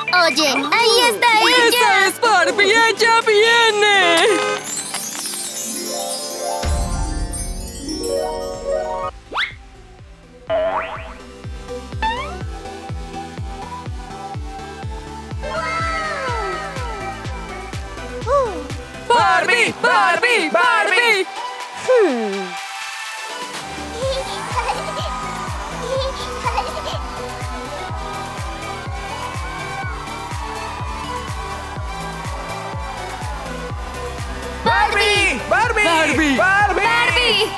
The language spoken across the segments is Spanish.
Oye, ahí está ella. ¡Esa es Barbie! ¡Ella viene! ¡Barbie! ¡Barbie! ¡Barbie! ¡Barbie! ¡Barbie! ¡Barbie! ¡Barbie! Barbie.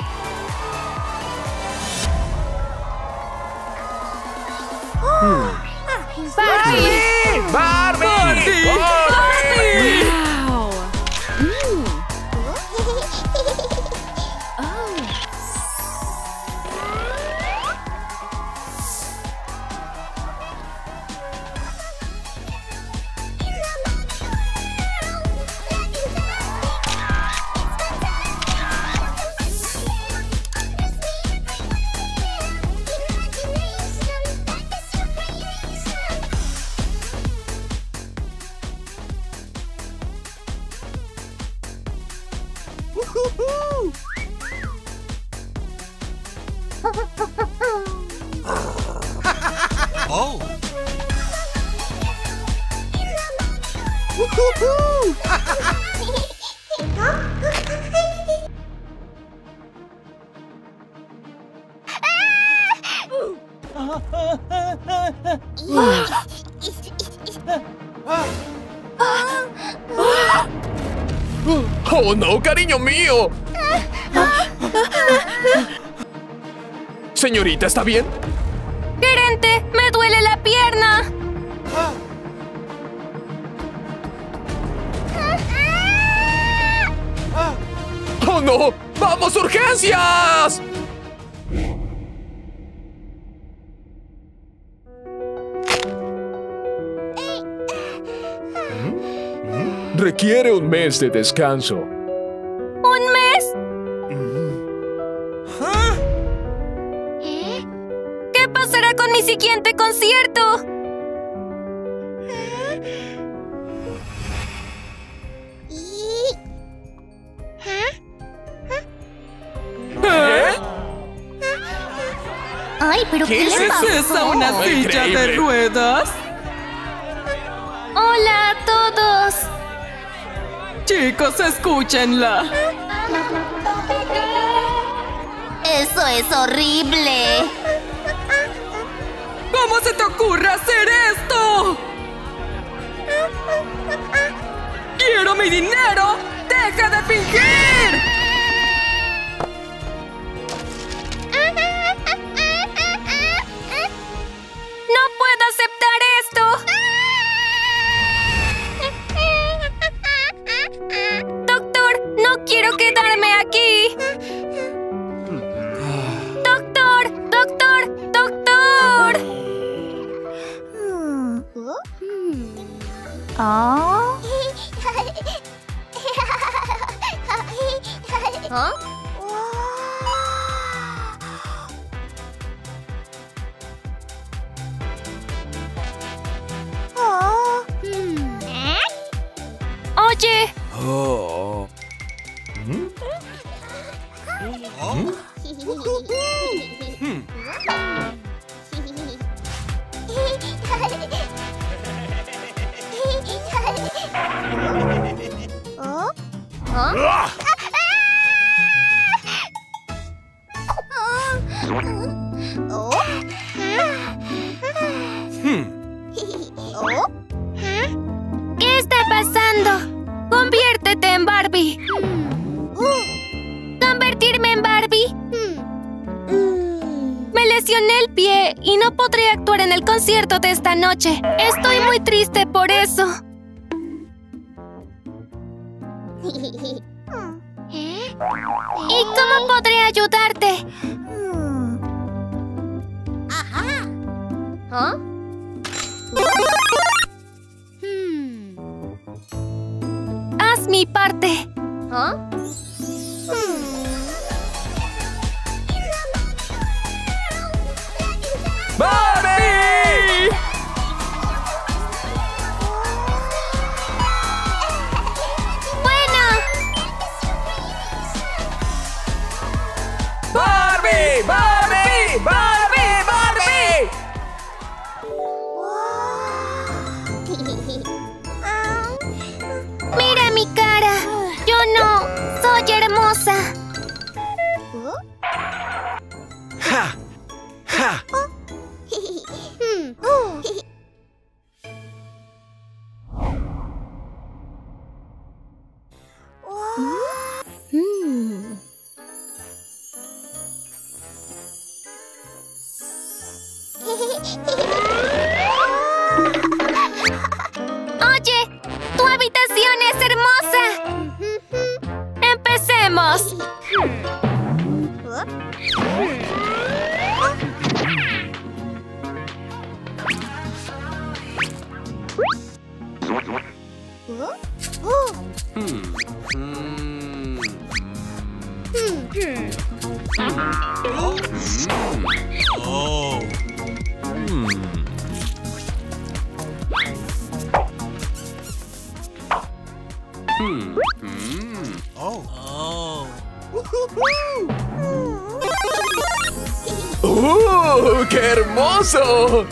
Barbie. ¡Barbie! ¡Barbie! ¡Barbie! ¡Wow! Oh. ¡Oh, no, cariño mío! Señorita, ¿está bien? Gerente, me duele la pierna. ¡Oh, no! ¡Vamos, urgencias! Requiere un mes de descanso. ¿Un mes? ¿Qué pasará con mi siguiente concierto? Ay, pero ¿qué es le eso? pasó? ¿Es esa una silla de Increíble. ruedas? Hola a todos. Chicos, escúchenla. Eso es horrible. ¿Cómo se te ocurre hacer esto? ¡Quiero mi dinero! ¡Deja de fingir! No puedo aceptar esto. Doctor, no quiero quedarme aquí. Doctor, doctor, doctor. Oye, Oh. ¿qué está pasando? Conviértete en Barbie. ¿Convertirme en Barbie? Me lesioné el pie y no podré actuar en el concierto de esta noche. Estoy muy triste por eso. ¿Y cómo podré ayudarte? Haz mi parte. ¡Barbie! hermosa! Ha! Ha! ¡Oye! ¡Tu habitación es hermosa! ¡Empecemos! Oh! Oh! ¡Qué hermoso!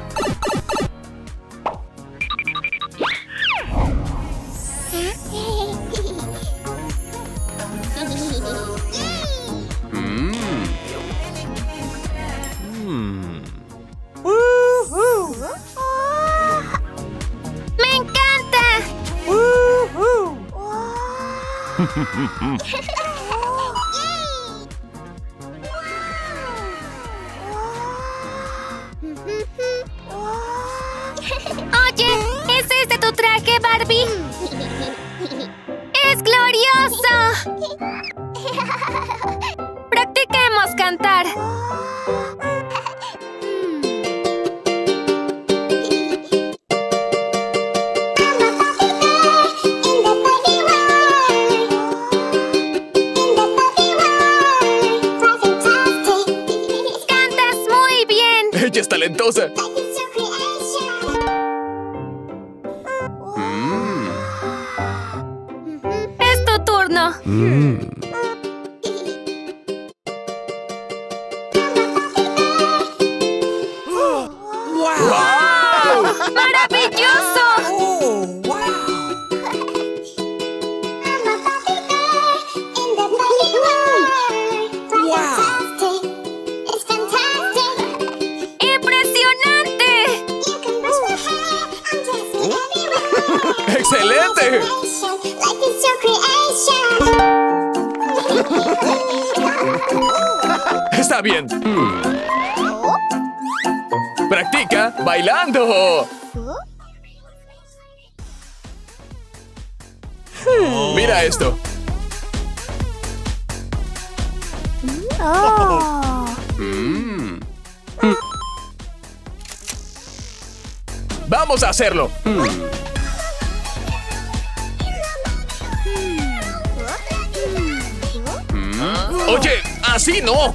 ¡Me encanta! Oye, ¿es este tu traje, Barbie? ¡Es glorioso! Practiquemos cantar. ¡Cantas muy bien! ¡Ella es talentosa! ¡Es tu turno! ¡Wow! ¡Maravilloso! Oh! Wow! ¡Impresionante! ¡Excelente! Está bien. Practica bailando. Mira esto. Vamos a hacerlo. Oye, así no.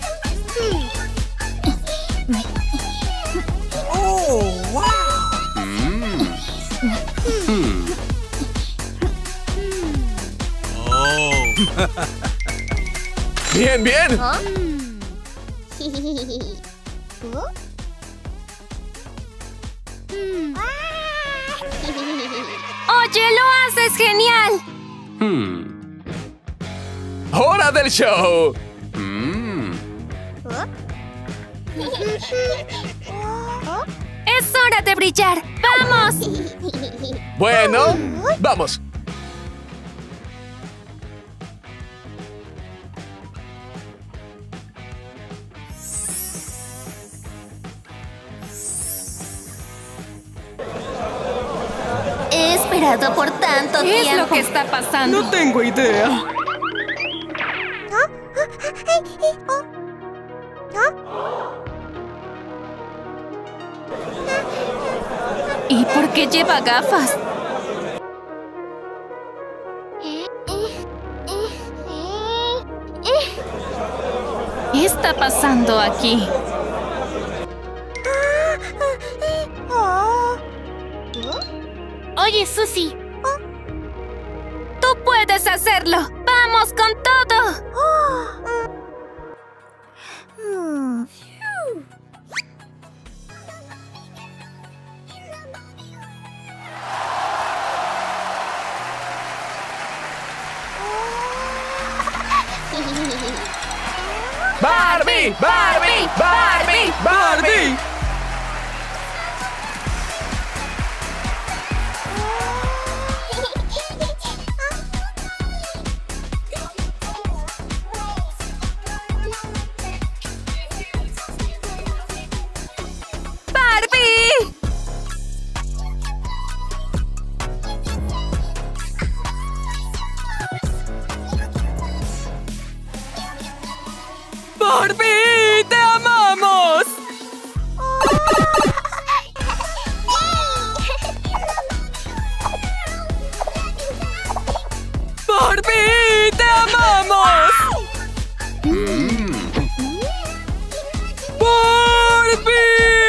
Oh! Wow! Oh! Bien, bien. ¡Oye, lo haces genial! ¡Hora del show! ¡Es hora de brillar! ¡Vamos! Bueno, vamos. He esperado por tanto ¿Qué tiempo. es lo que está pasando? No tengo idea. ¿Y por qué lleva gafas? ¿Qué está pasando aquí? Oye, Susie. Tú puedes hacerlo. ¡Vamos con todo! ¡Barbie! ¡Barbie! ¡Barbie! ¡Barbie! ¡Barbie! ¡Te amamos! ¡Barbie! ¡Te amamos! ¡Barbie!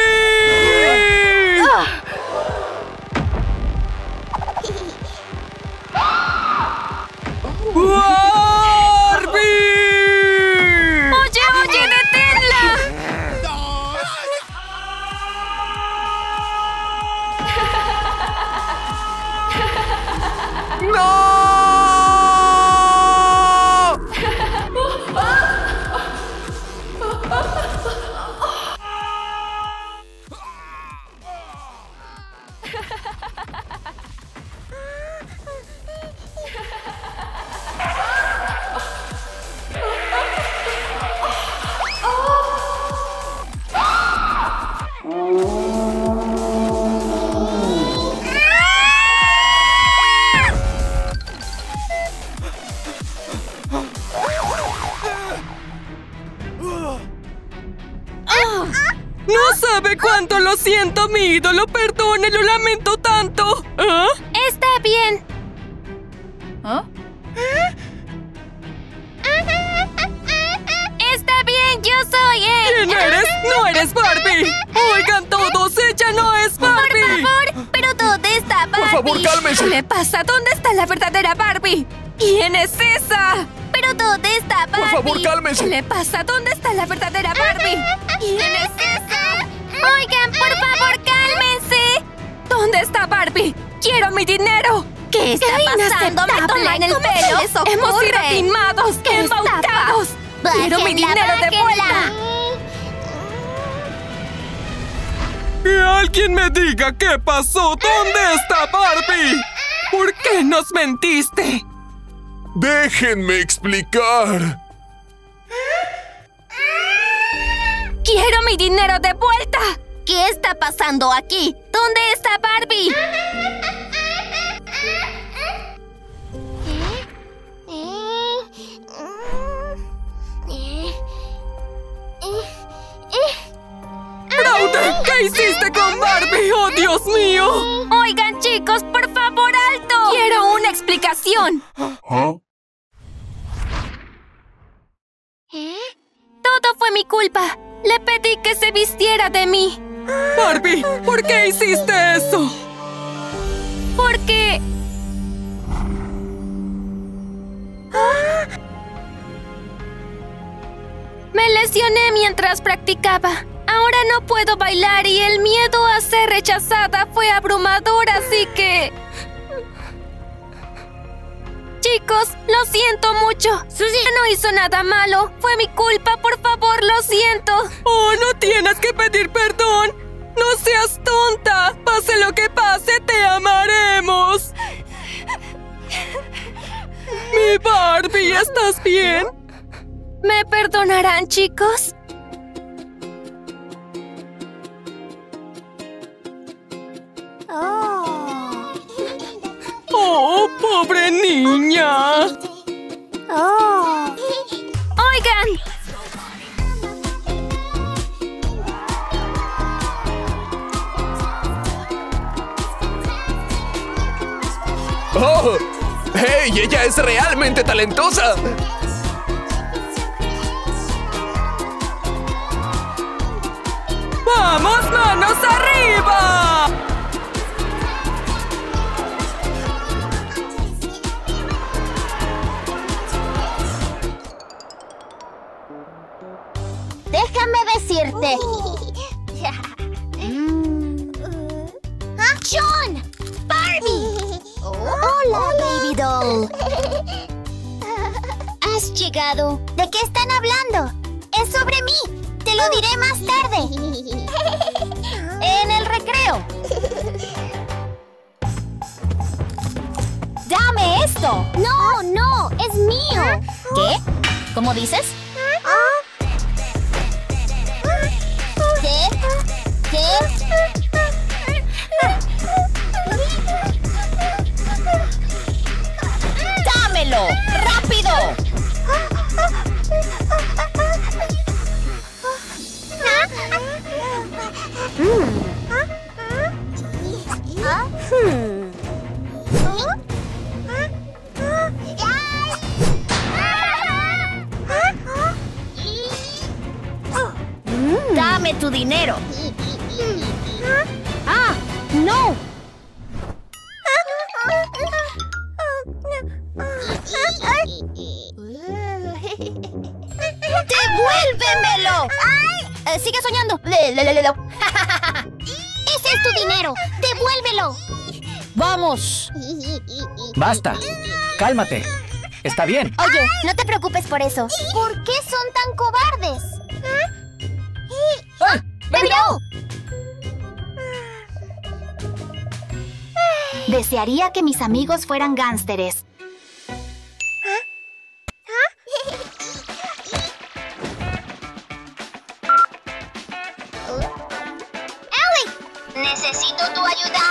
No sabe cuánto lo siento, mi ídolo. Perdone, lo lamento tanto. ¿Ah? Está bien. ¿Ah? Está bien, yo soy él. ¿Quién eres? ¡No eres Barbie! ¡Oigan todos! ¡Ella no es Barbie! Por favor, ¿pero dónde está Barbie? Por favor, cálmense. ¿Qué le pasa? ¿Dónde está la verdadera Barbie? ¿Quién es esa? ¿Pero dónde está Barbie? Por favor, ¿Qué cálmense. le pasa? ¿Dónde está la verdadera Barbie? ¿Quién es esa? Oigan, por favor, cálmense. ¿Dónde está Barbie? ¡Quiero mi dinero! ¿Qué está pasando? ¿Me toman el pelo? ¡Hemos sido timados! ¡Embaucados! ¡Quiero mi dinero de vuelta! ¡Que alguien me diga qué pasó! ¿Dónde está Barbie? ¿Por qué nos mentiste? Déjenme explicar. ¡Quiero mi dinero de vuelta! ¿Qué está pasando aquí? ¿Dónde está Barbie? ¡Browder! ¿Qué hiciste con Barbie? ¡Oh, Dios mío! Oigan, chicos, por favor, alto. ¡Quiero una explicación! ¿Ah? Todo fue mi culpa. Le pedí que se vistiera de mí. Barbie, ¿por qué hiciste eso? Porque... me lesioné mientras practicaba. Ahora no puedo bailar y el miedo a ser rechazada fue abrumador, así que... Chicos, lo siento mucho. No hizo nada malo. Fue mi culpa, por favor, lo siento. ¡Oh, no tienes que pedir perdón! ¡No seas tonta! Pase lo que pase, te amaremos. Mi Barbie, ¿estás bien? ¿Me perdonarán, chicos? ¡Oh, pobre niña! ¡Oigan! ¡Oh! ¡Hey! ¡Ella es realmente talentosa! ¡Vamos, manos arriba! Déjame decirte. ¡John! ¡Barbie! Hola, baby doll. ¿Has llegado. ¿De qué están hablando? Es sobre mí. Te lo diré más tarde. En el recreo. ¡Dame esto! No, no, es mío. ¿Qué? ¿Cómo dices? ¿Qué? ¡Dámelo! ¡Rápido! Dame tu dinero. ¡Ah! ¡No! ¡Devuélvemelo! Sigue soñando. Ese es tu dinero. Devuélvelo. ¡Vamos! Basta. Cálmate. Está bien. Oye, no te preocupes por eso. ¿Por qué son tan cobardes? ¡Ah! ¡Pero! Desearía que mis amigos fueran gánsteres. ¡Ellie! Necesito tu ayuda.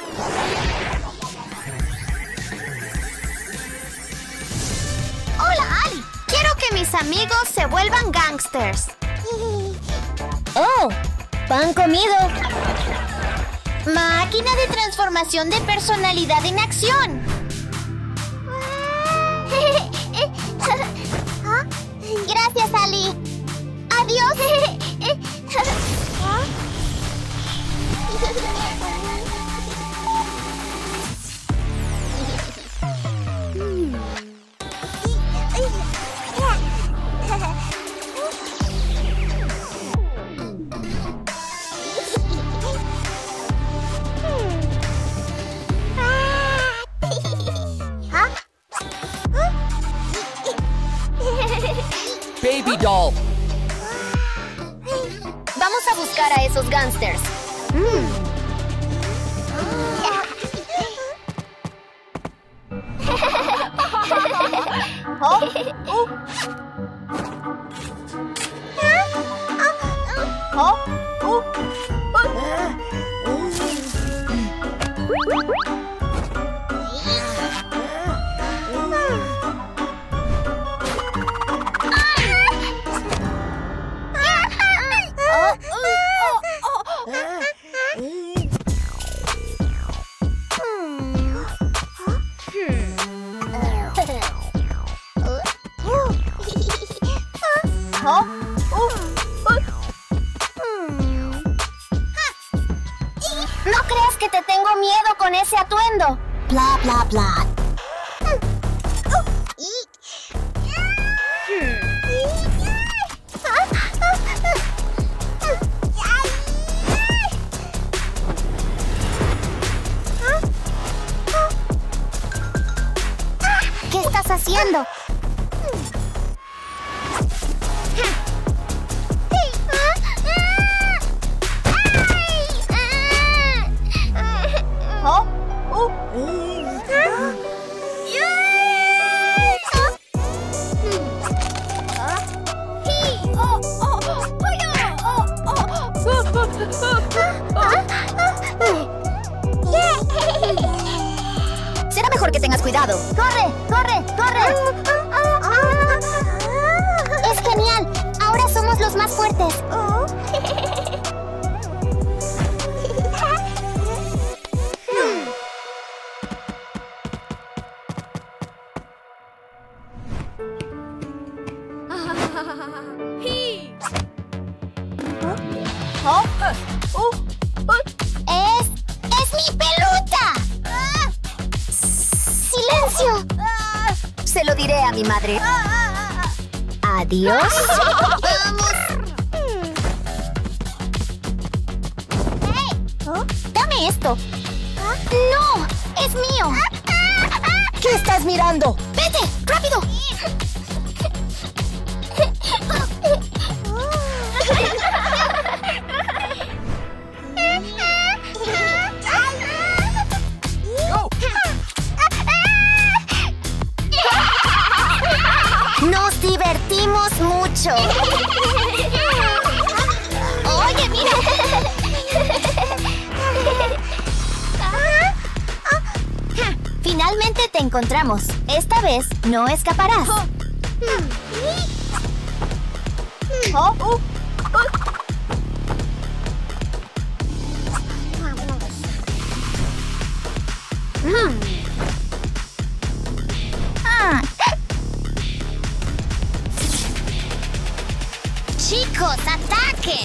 Hola, Ali. Quiero que mis amigos se vuelvan gangsters. Oh, pan comido. Máquina de transformación de personalidad en acción. Gracias, Ali. Adiós. Baby doll. Vamos a buscar a esos gánsters. No creas que te tengo miedo con ese atuendo. Bla, bla, bla. ¿Qué estás haciendo? Será mejor que tengas cuidado. ¡Corre, corre, corre! ¡Es genial! Ahora somos los más fuertes. ¡Es mi pelucha! ¡Silencio! Se lo diré a mi madre. Adiós. ¡Vamos! ¡Dame esto! ¡No! ¡Es mío! ¿Qué estás mirando? ¡Vete! ¡Rápido! hecho! ¡Oye, mira! Finalmente te encontramos. Esta vez no escaparás. ¡Chicos, ataquen!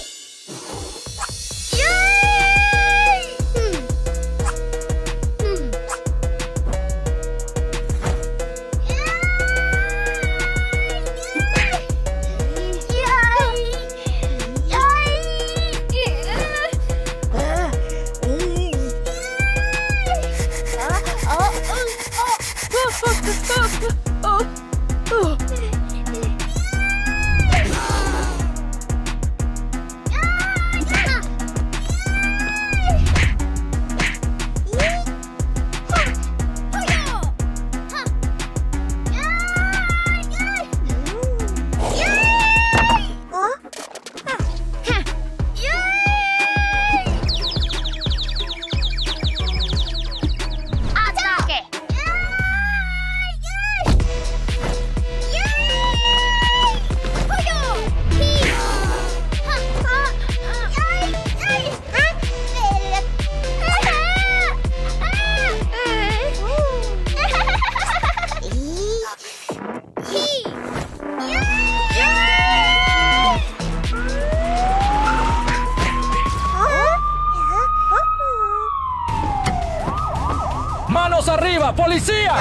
¡Manos arriba, policía!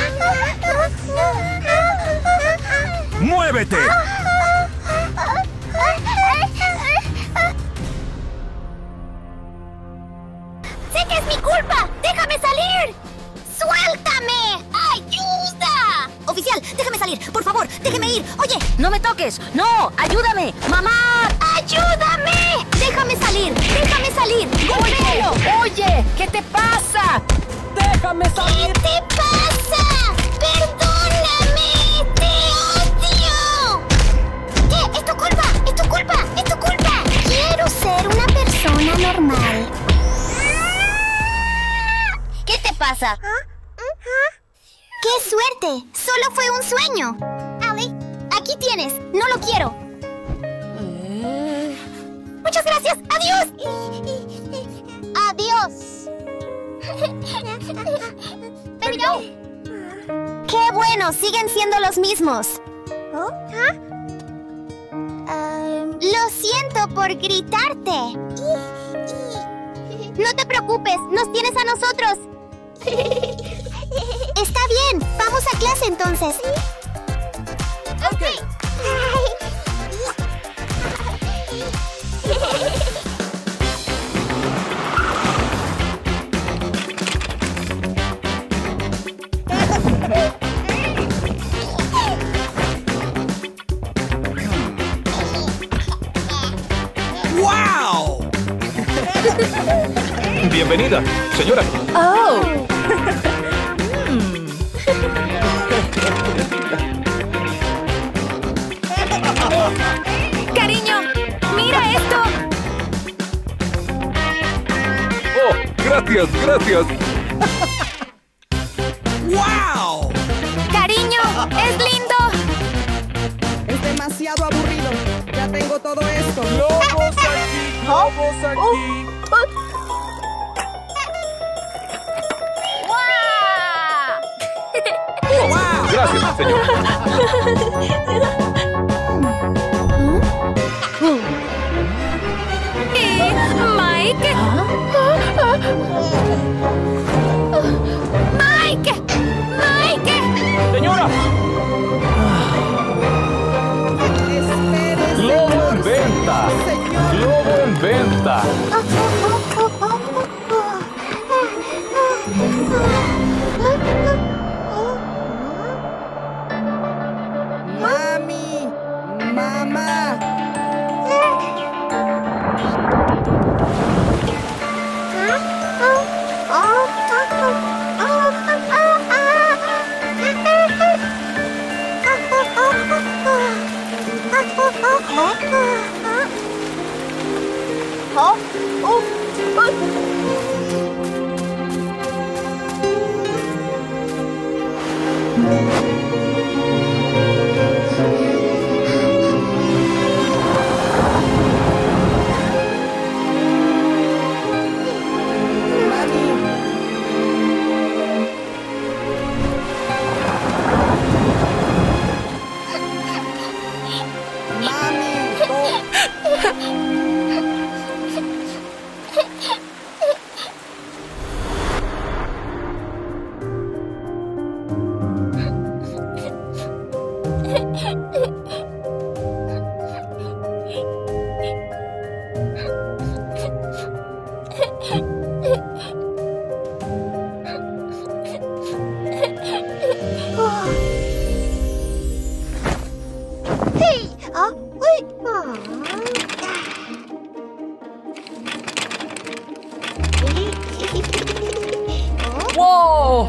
¡Muévete! ¡Sé que es mi culpa! ¡Déjame salir! ¡Suéltame! ¡Ayuda! Oficial, déjame salir. Por favor, déjeme ir. Oye, ¡No me toques! ¡No! ¡Ayúdame! ¡Mamá! ¡ayúdame! ¡Déjame salir! ¡Déjame salir! ¡Golpéalo! ¡Oye! ¿Qué te pasa? ¡Déjame ¿Qué salir! te pasa? ¡Perdóname! ¡Te odio! ¿Qué? ¡Es tu culpa! ¡Es tu culpa! ¡Es tu culpa! Quiero ser una persona normal. ¿Qué te pasa? ¡Qué suerte! Solo fue un sueño. Ali, aquí tienes. No lo quiero. Muchas gracias. Adiós. Adiós. Pero... ¡qué bueno! Siguen siendo los mismos. Lo siento por gritarte. No te preocupes, nos tienes a nosotros. Está bien, vamos a clase entonces. Ok. ¡Wow! Bienvenida, señora. ¡Cariño! ¡Mira esto! Oh, gracias, gracias. ¡Wow! ¡Cariño! ¡Es lindo! Es demasiado aburrido. Ya tengo todo esto. ¡Lobos aquí! ¡Lobos aquí! ¡Wow! Gracias, señor. ¿Y Mike? ¡Mike! ¡Mike! ¡Señora! Espérese, ¡Globo en venta! señor. ¡Globo en venta! Mami, mamá. ¡Wow!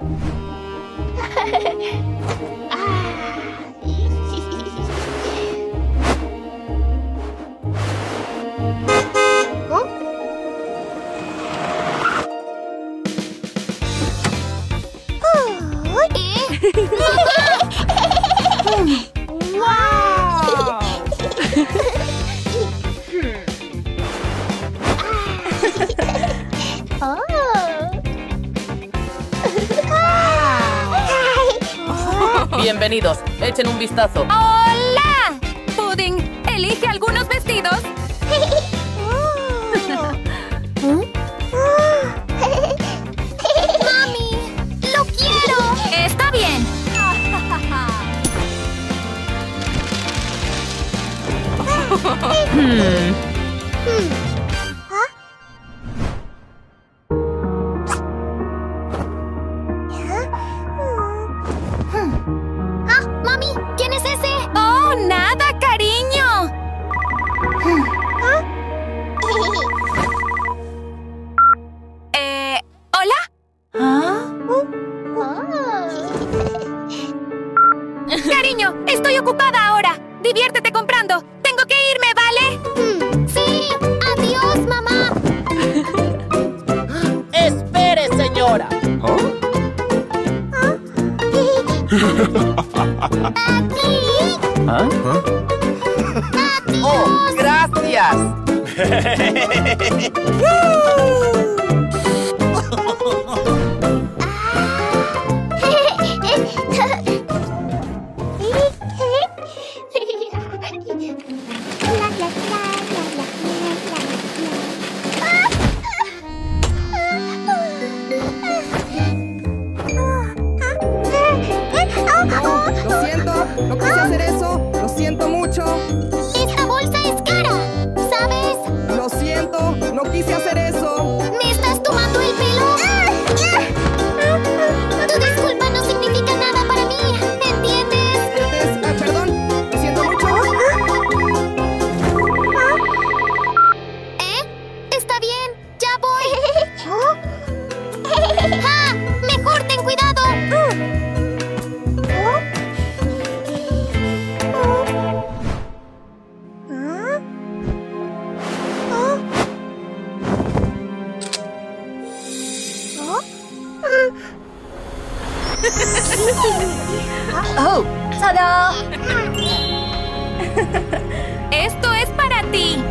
Bienvenidos, echen un vistazo. ¡Hola! Pudding, elige algunos vestidos. ¡Mami! ¡Lo quiero! Está bien. ¡Ah! ¡Mami! ¿Quién es ese? ¡Oh, nada, cariño! ¿Hola? Cariño, estoy ocupada ahora. Diviértete comprando. Tengo que irme, ¿vale? ¡Sí! ¡Adiós, mamá! ¡Espere, señora! ¡Oh, gracias! Lo siento, no quise hacer eso. Lo siento mucho. ¡Esta bolsa es cara! ¿Sabes? Lo siento, no quise hacer eso. ¿Me estás tomando el pelo? Tu disculpa no significa nada para mí, ¿entiendes? Perdón, lo siento mucho. Está bien, ya voy. ¡Ja! ¡Mejor ten cuidado! ¡Oh! ¡Tada! Esto es para ti.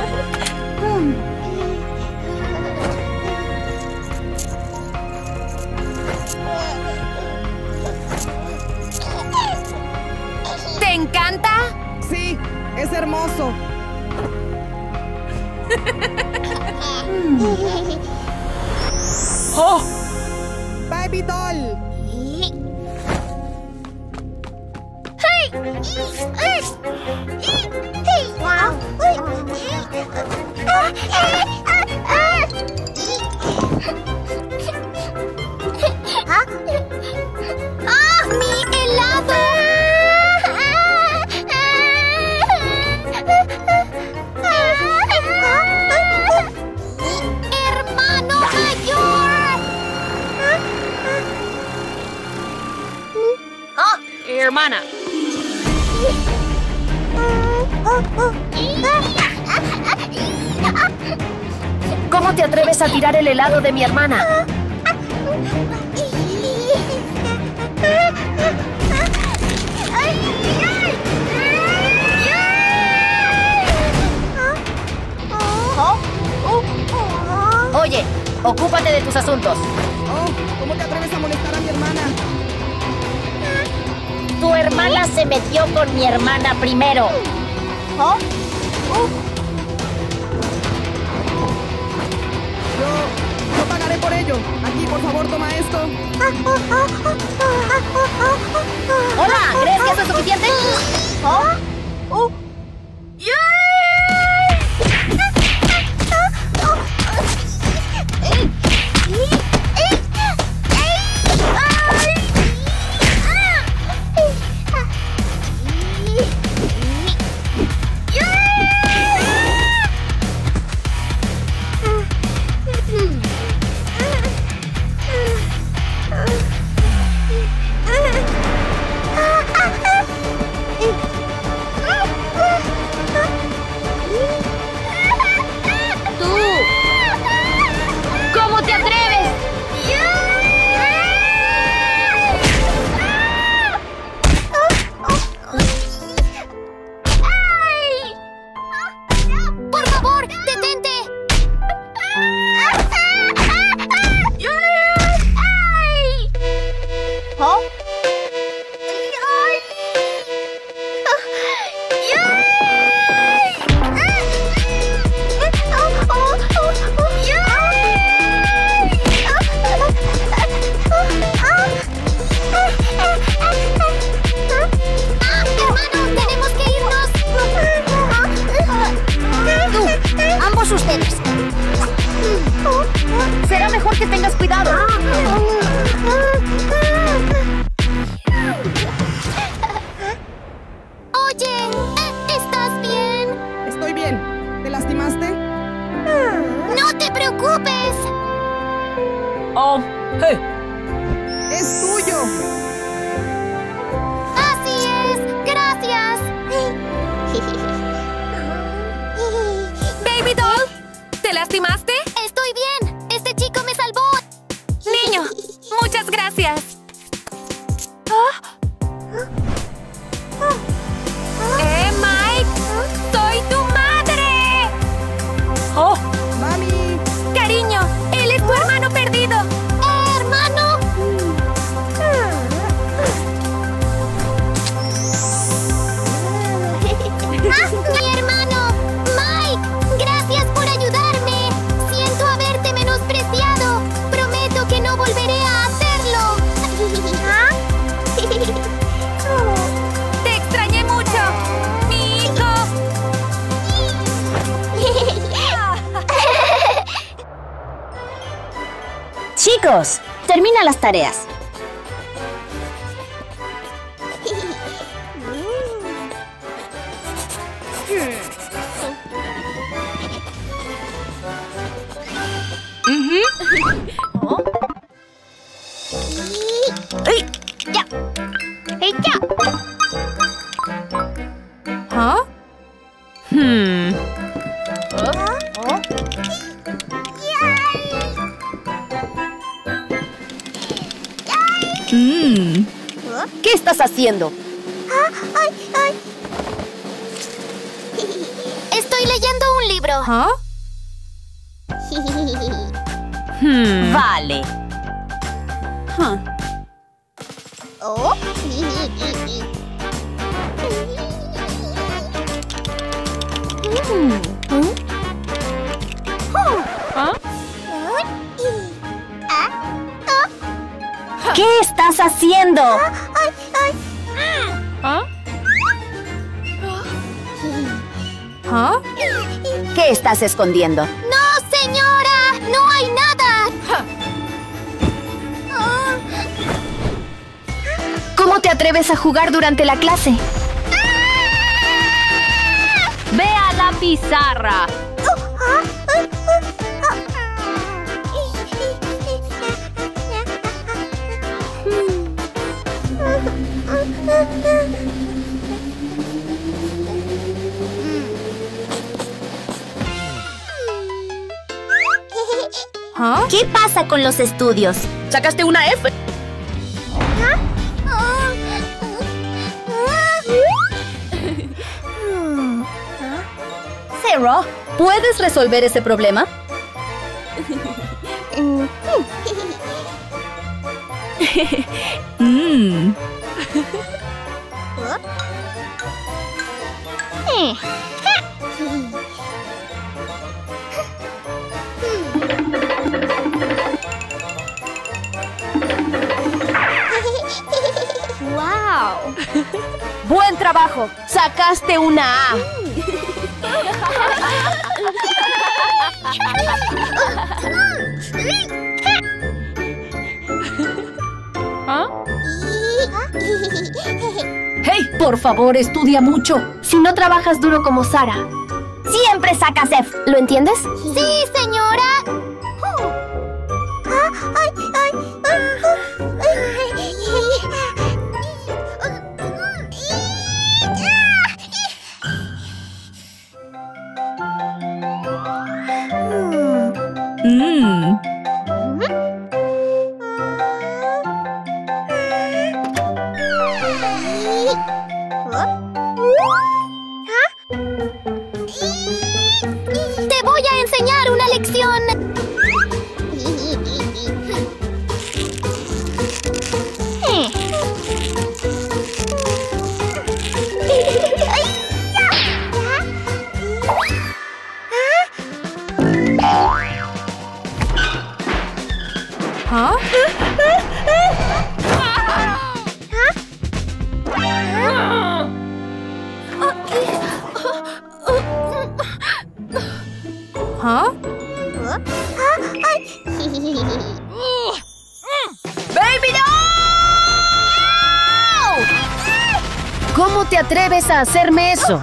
¿Te encanta? Sí, es hermoso. ¡Oh! Baby doll. ¡Ah! ¡Mi helado! ¡Hermano mayor! Hermana. atreves a tirar el helado de mi hermana? Oye, ocúpate de tus asuntos. ¿Cómo te atreves a molestar a mi hermana? Tu hermana se metió con mi hermana primero. Yo pagaré por ello. Aquí, por favor, toma esto. Hola, ¿crees que eso es suficiente? ¿Cómo te atreves? ¡Por favor, detente! ¡Hermano, tenemos que irnos! Tú, ambos ustedes. Será mejor que tengas cuidado. Oye, ¿estás bien? Estoy bien. ¿Te lastimaste? ¡No te preocupes! Oh, hey. ¡Es tuyo! Así es, gracias. Baby doll, ¿te lastimaste? Estoy bien. Este chico me salvó. Niño, muchas gracias. Mike! ¡Soy tu madre! Oh, ¡Mami! Cariño, él es tu hermano perdido. ¿Hermano? ¡Mi hermano! ¡Mike! ¡Gracias por ayudarme! Siento haberte menospreciado. Prometo que no volveré a hacerlo. Te extrañé mucho, mi hijo. Chicos, termina las tareas. ¡Ya! ¡Hey, ya! ¿Qué estás haciendo? Estoy leyendo un libro. Vale. Oh. ¿Qué estás haciendo? ¿Qué estás escondiendo? ¡No, señora! ¡No hay nada! ¿Cómo te atreves a jugar durante la clase? ¡Ve a la pizarra! ¿Qué pasa con los estudios? Sacaste una F. Zero, ¿puedes resolver ese problema? ¡Wow! ¡Buen trabajo! Sacaste una A. ¡Hey! Por favor, estudia mucho. Si no trabajas duro como Sara, Siempre sacas F. ¿lo entiendes? Sí, señora. Te voy a enseñar una lección. ¡Baby, no! ¿Cómo te atreves a hacerme eso?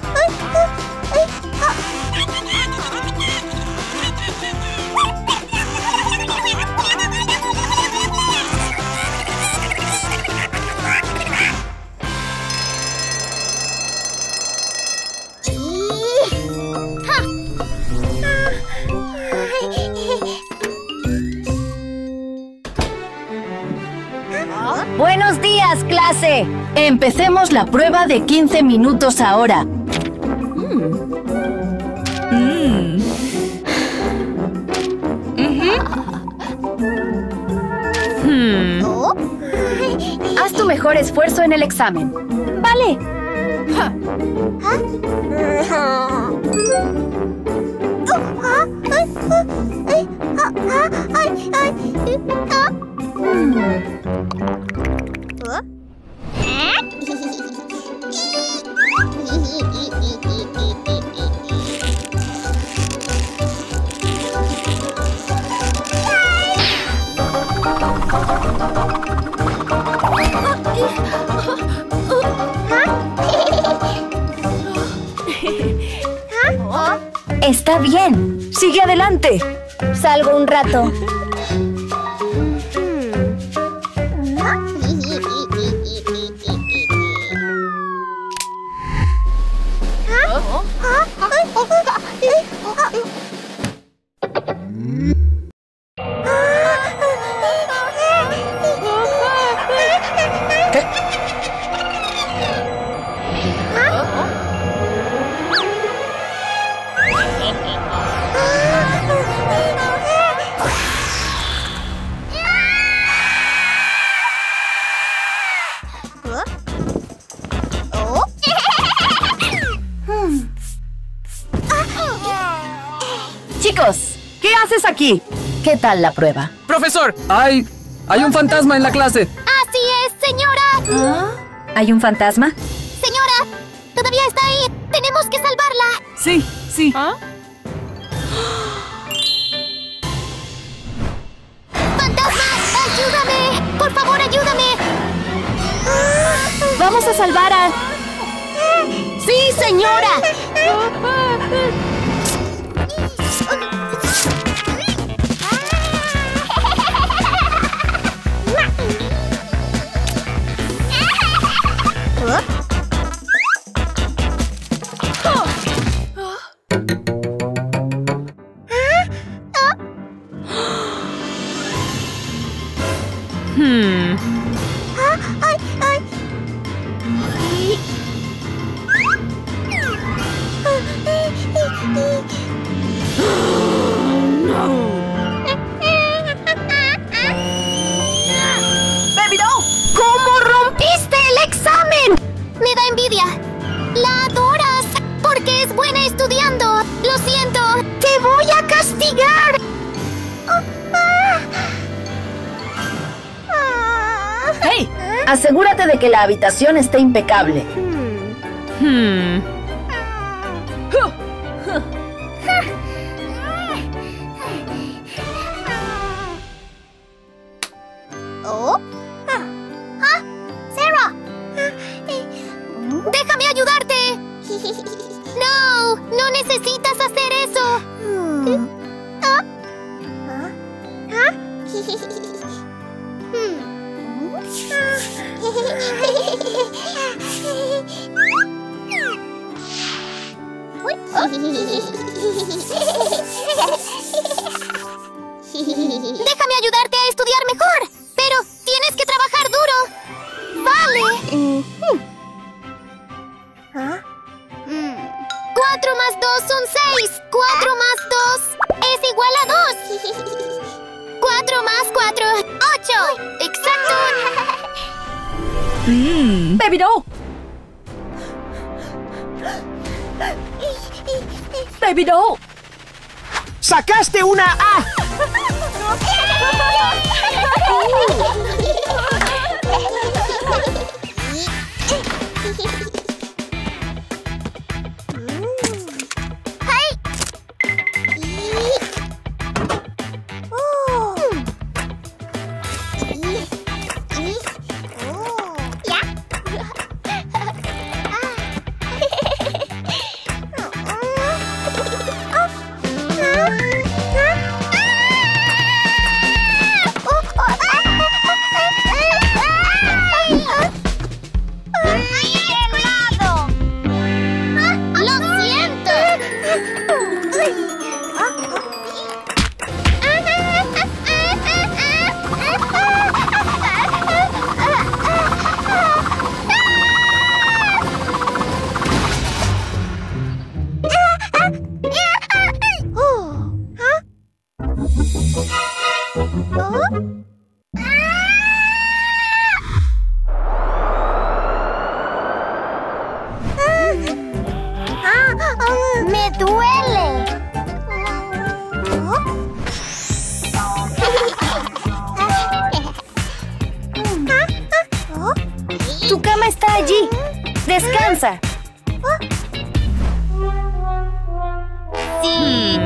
Buenos días, clase. Empecemos la prueba de 15 minutos ahora. Haz tu mejor esfuerzo en el examen. Vale. Está bien. Sigue adelante. Salgo un rato. Chicos, ¿qué haces aquí? ¿Qué tal la prueba? Profesor, hay un fantasma en la clase. Así es, señora. ¿Hay un fantasma? Señora, todavía está ahí. Tenemos que salvarla. Sí, sí. ¡Fantasma! ¡Ayúdame! ¡Por favor, ayúdame! Vamos a salvar a... ¡Sí, señora! La adoras porque es buena estudiando. Lo siento. Te voy a castigar. ¡Hey! Asegúrate de que la habitación esté impecable. Sarah. Déjame ayudarte. No, no necesitas hacer eso. Déjame ayudarte a estudiar mejor, pero tienes que trabajar duro. Vale. 4 más 2 son 6. 4 más 2 es igual a 2. 4 más 4, 8. Exacto. ¡Baby doll! ¡Baby doll! ¡Sacaste una A! Me duele. Tu cama está allí. Descansa. Sí.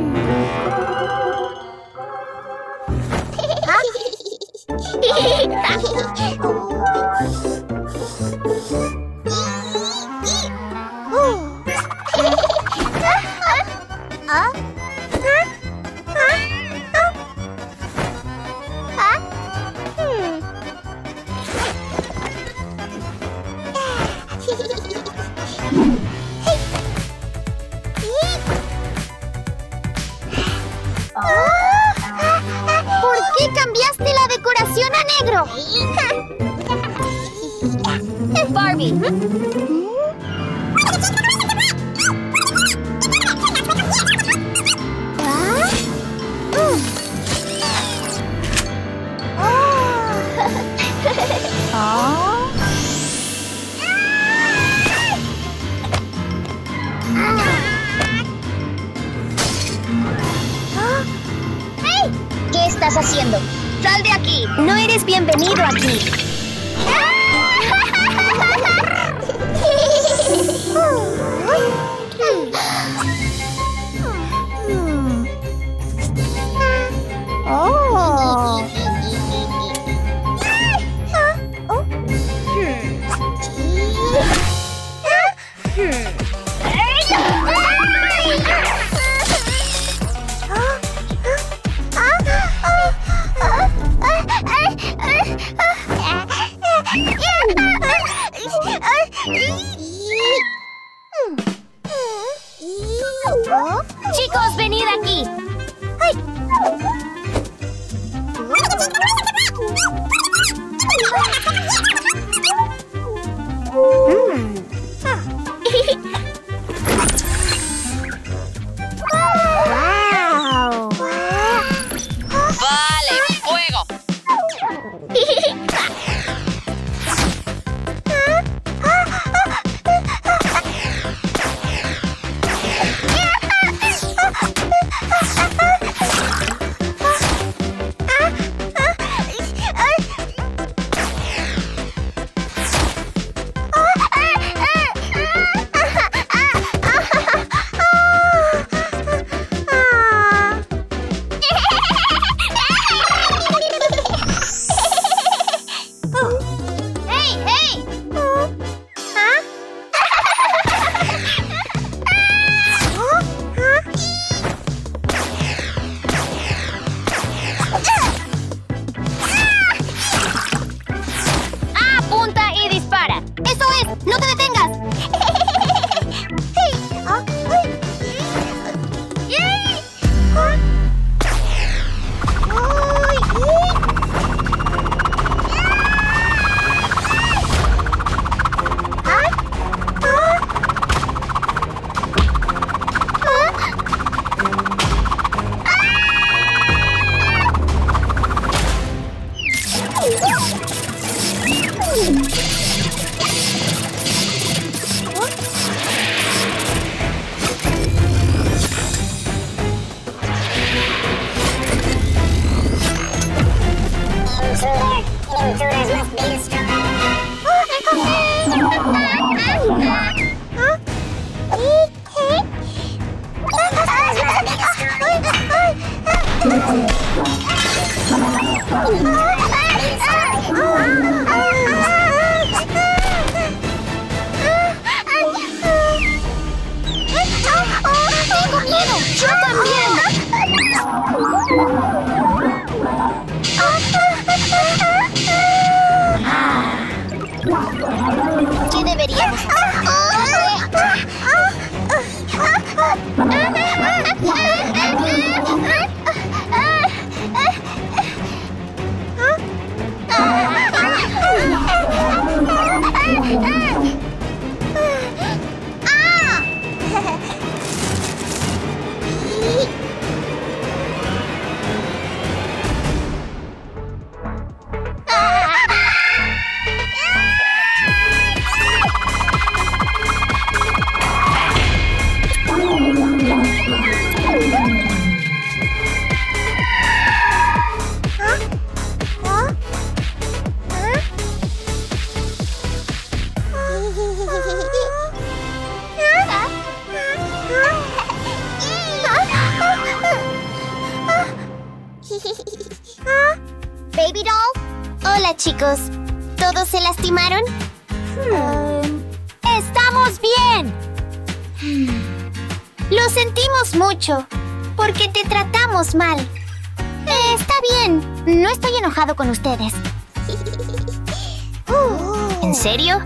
¿Por qué cambiaste la decoración a negro? Barbie. ¿Qué estás haciendo? ¡Sal de aquí! No eres bienvenido aquí. Chicos, venid aquí. Vale, fuego. ¡Tengo miedo! ¡Yo también! ¿Qué deberíamos hacer? Baby doll. Hola, chicos. ¿Todos se lastimaron? Estamos bien. Lo sentimos mucho porque te tratamos mal. Está bien. No estoy enojado con ustedes. ¿En serio?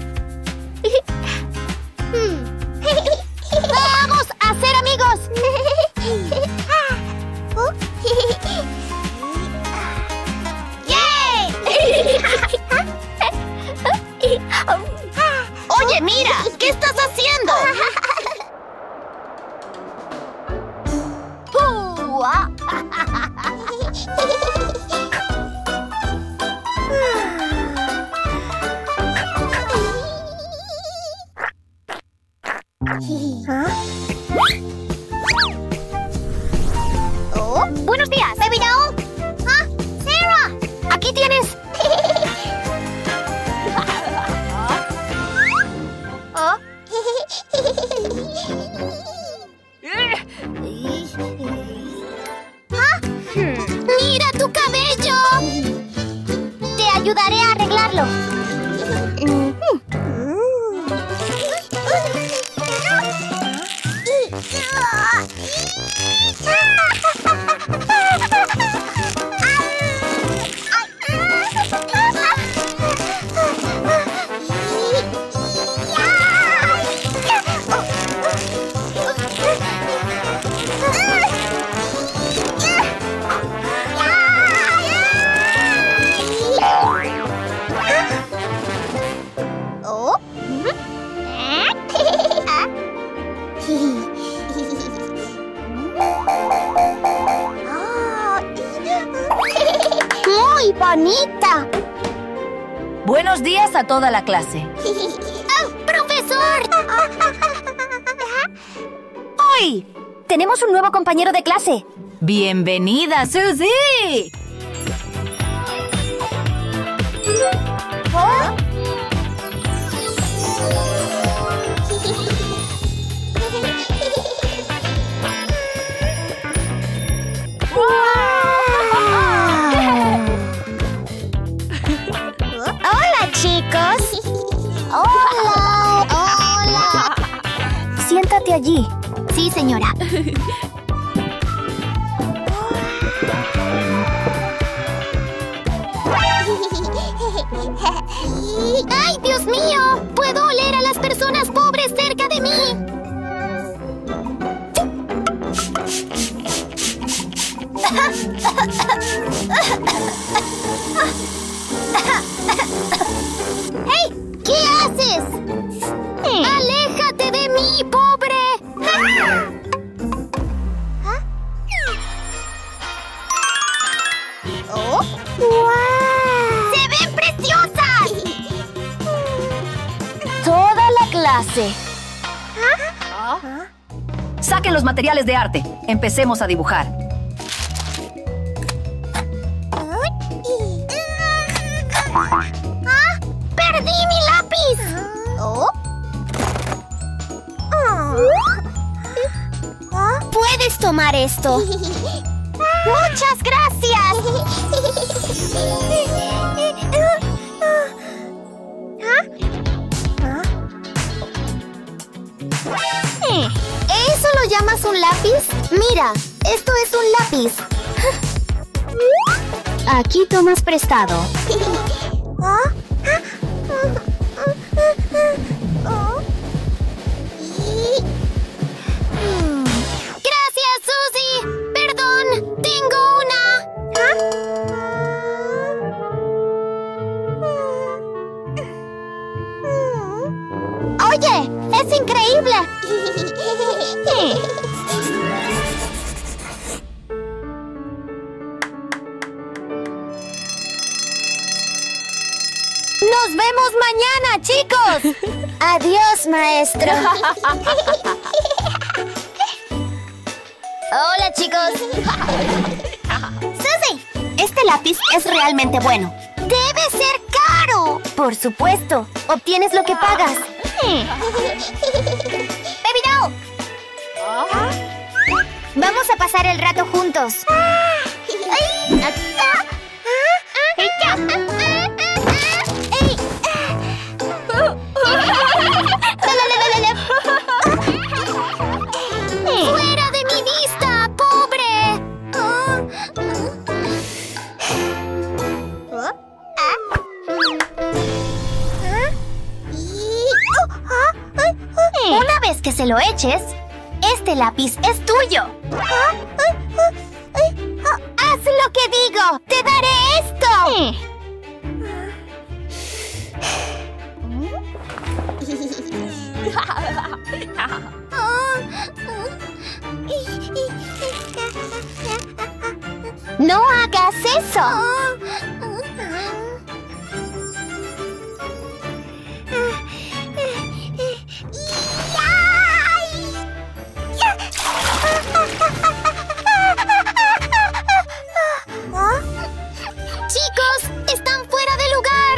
¡Vamos a ser amigos! Oye, mira, ¿qué estás haciendo? Buenos días, Baby Doll. Sarah, aquí tienes. ¡Mira tu cabello! Te ayudaré a arreglarlo. ¡Muy bonita! Buenos días a toda la clase. ¡Profesor! ¡Hoy! Tenemos un nuevo compañero de clase. ¡Bienvenida, Susie! ¡Hola, chicos! ¡Hola! ¡Hola! Siéntate allí. Sí, señora. ¡Ay, Dios mío! ¡Puedo oler a las personas pobres cerca de mí! ¡Hey! ¿Qué haces? ¡Aléjate de mí, pobre! ¡Se ven preciosas! Toda la clase. Saquen los materiales de arte. Empecemos a dibujar. ¡Perdí mi lápiz! Puedes tomar esto. ¡Muchas gracias! ¿Eso lo llamas un lápiz? Mira, esto es un lápiz. Aquí tomas prestado. Gracias, Susie. Perdón, tengo una. Oye, es increíble. ¡Nos vemos mañana, chicos! Adiós, maestro. Hola, chicos. Susie, este lápiz es realmente bueno. ¡Debe ser caro! Por supuesto. Obtienes lo que pagas. ¡Baby Doll! Vamos a pasar el rato juntos. ¡Fuera de mi vista, pobre! Una vez que se lo eches, este lápiz es tuyo. ¡Haz lo que digo! ¡Te daré esto! ¡No hagas eso! ¡Chicos! ¡Están fuera de lugar!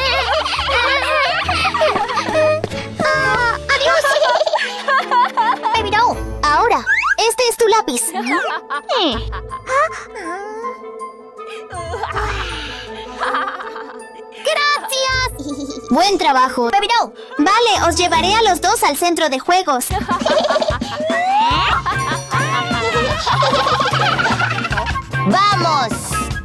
¡Adiós! Baby Doll, ahora, este es tu lápiz. ¡Gracias! Buen trabajo. Baby Doll, vale, os llevaré a los dos al centro de juegos. ¡Vamos!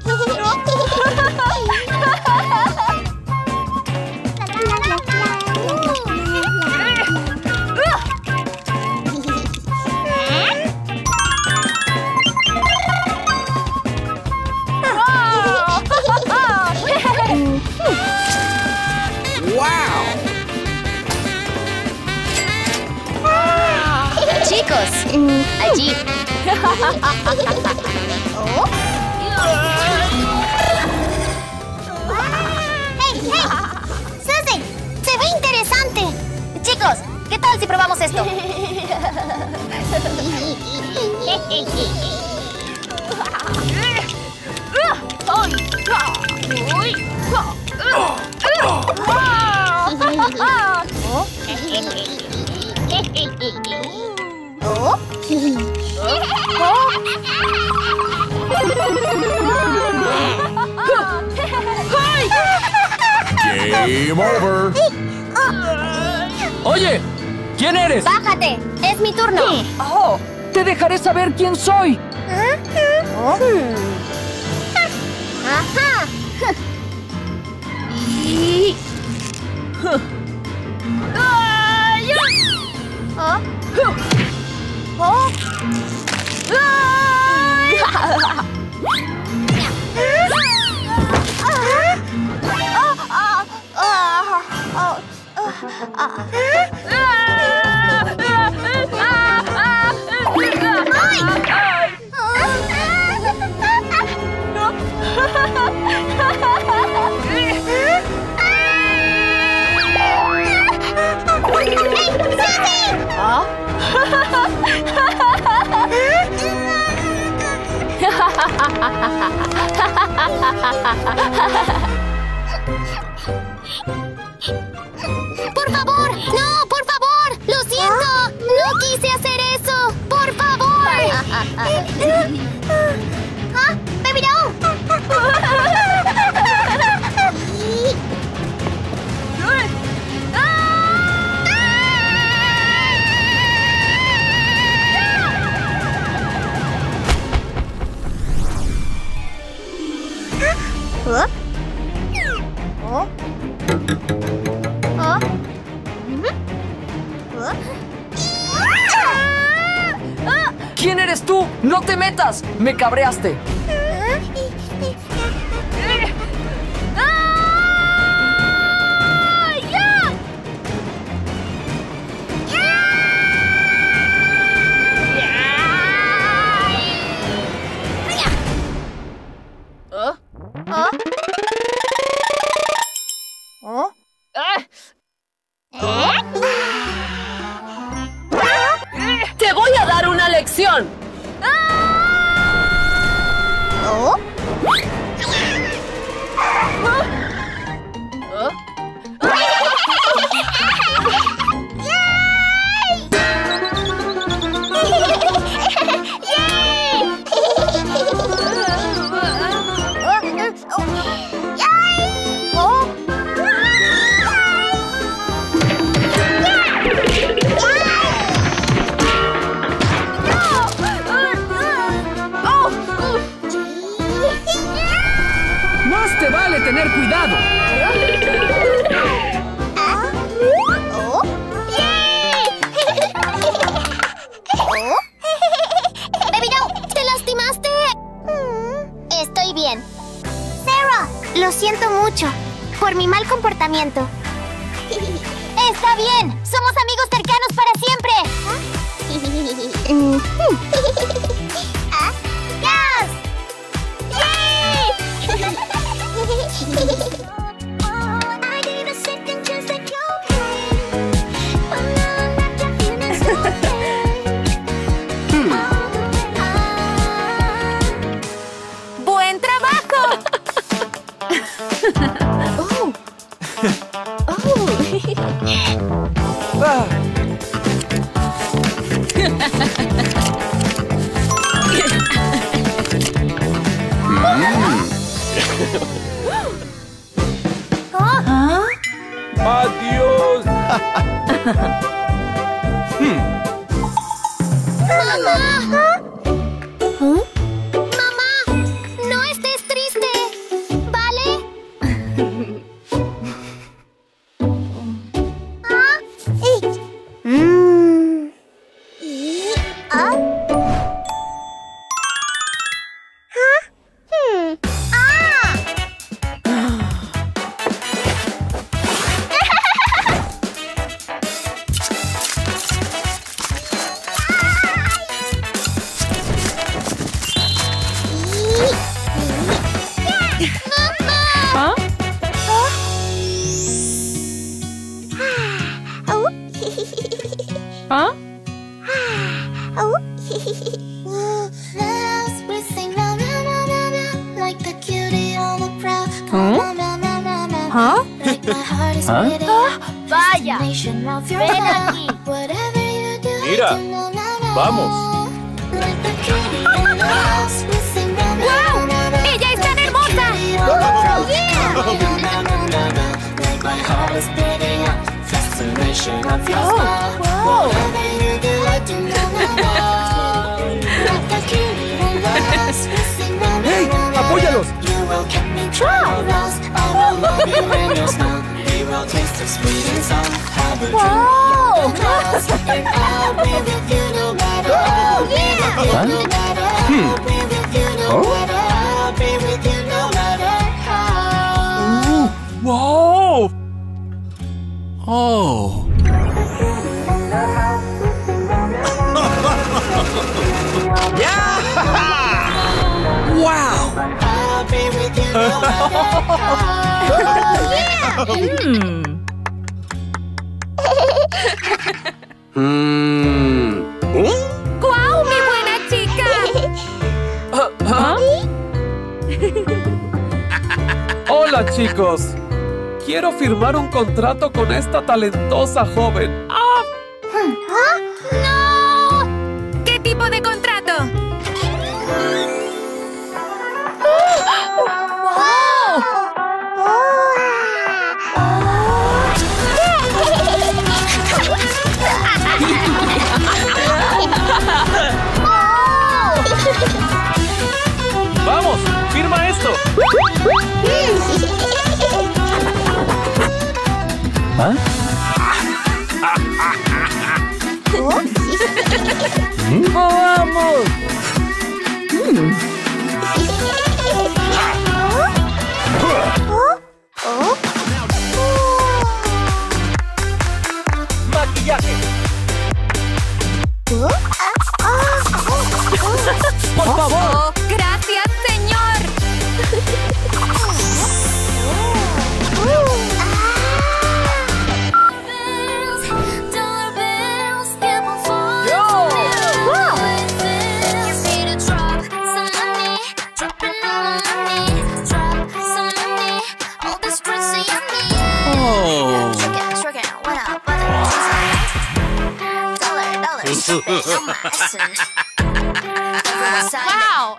Chicos, allí. ¡Hey, hey! ¡Susie! ¡Se ve interesante! Chicos, ¿qué tal si probamos esto? Game over. Oye, ¿quién eres? ¡Bájate! ¡Es mi turno! Oh, te dejaré saber quién soy. ¡Ajá! ¡Por favor! ¡No! ¡Por favor! ¡Lo siento! ¡No quise hacer eso! ¡Por favor! ¿Quién eres tú? ¡No te metas! ¡Me cabreaste! ¡Te voy a dar una lección! ¡Más te vale tener cuidado! Baby, no, ¿te lastimaste? Estoy bien. Sarah, lo siento mucho por mi mal comportamiento. Está bien, somos amigos cercanos para siempre. ¡Gas! ¡Buen trabajo! ¡Adiós! ¡Mamá! ¡No estés triste! ¿Vale? ¡Vaya! ¡Ven aquí! Mira, vamos. ¡Wow! ¡Ella es tan hermosa! ¡Hey! ¡Apóyalos! ¡Wow! ¡Oh! ¡Wow! ¡Guau, mi buena chica! Hola, chicos. Quiero firmar un contrato con esta talentosa joven. ¡No! ¿Qué tipo de contrato? ¡Vamos! ¡Firma esto! ¡Vamos! ¡Wow!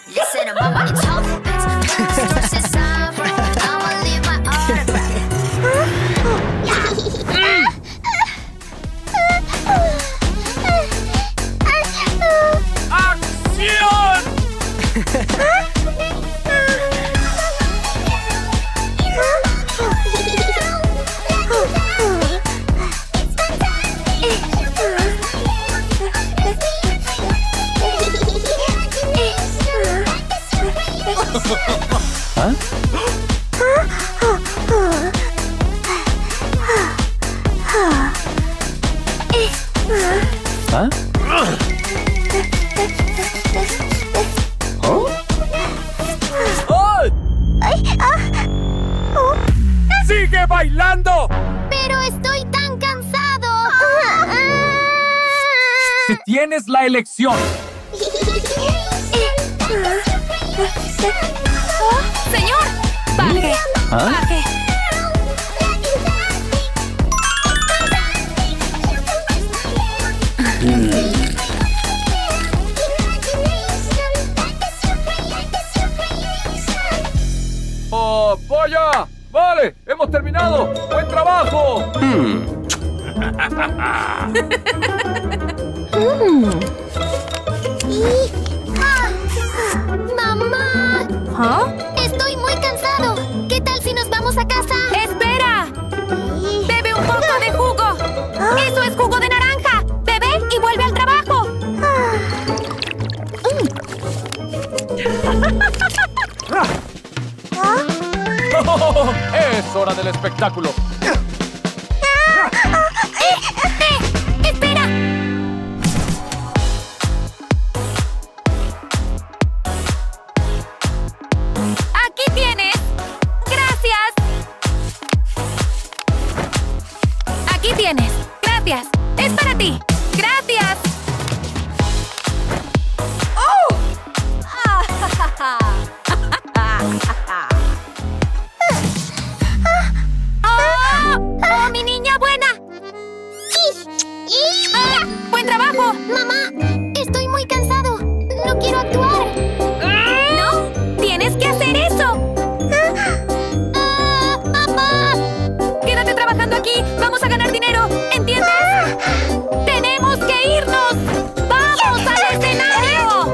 ¡Sigue bailando! Pero estoy tan cansado. Si tienes la elección. ¡Señor! ¡Baje! ¡Baje! ¡Oh, vaya! ¡Vale! ¡Hemos terminado! ¡Buen trabajo! ¡Mamá! Estoy muy cansado. ¿Qué tal si nos vamos a casa? ¡Espera! ¡Bebe un poco de jugo! ¡Eso es jugo de naranja! ¡Bebe y vuelve al trabajo! ¡Es hora del espectáculo! ¡Espera! ¡Aquí tienes! ¡Gracias! Aquí tienes. ¡Gracias! ¡Es para ti! ¡Gracias! ¡Oh, mi niña buena! ¡Buen trabajo! Mamá, estoy muy cansado. No quiero actuar. ¡No! ¡Tienes que hacer eso! ¡Mamá! ¡Quédate trabajando aquí! ¡Vamos a ganar dinero! ¿Entiendes? ¡Tenemos que irnos! ¡Vamos al escenario!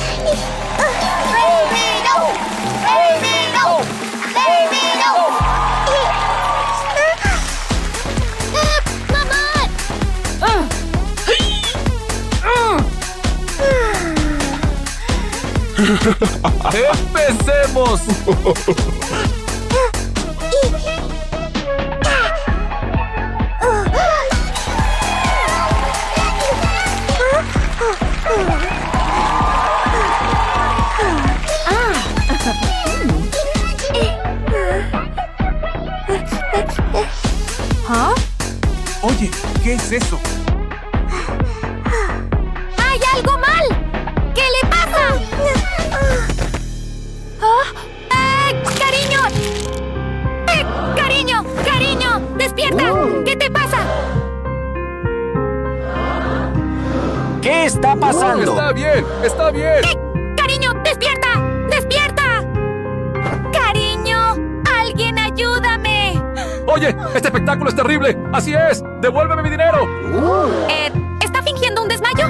¡Empecemos! Oye, ¿qué es eso? ¡Hay algo mal! ¿Qué le pasa? ¡Cariño! ¡Cariño! ¡Cariño! ¡Despierta! ¿Qué te pasa? ¿Qué está pasando? ¡Está bien! ¡Está bien! ¡Cariño! ¡Despierta! ¡Despierta! ¡Cariño! ¡Alguien ayúdame! ¡Oye! ¡Este espectáculo es terrible! ¡Así es! ¡Devuélveme mi dinero! ¿Está fingiendo un desmayo?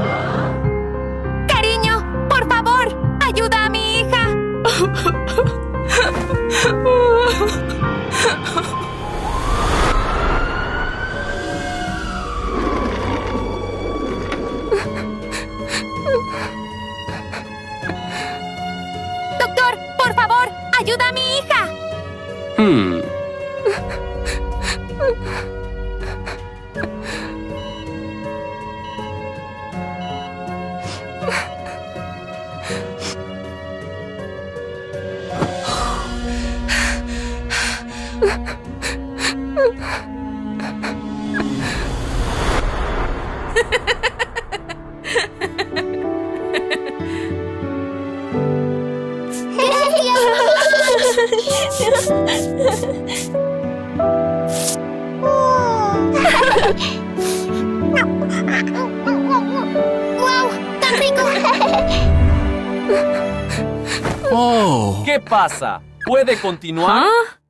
Cariño, por favor, ayuda a mi hija. Doctor, por favor, ayuda a mi hija. Gracias. Oh. ¿Qué pasa? ¿Puede continuar?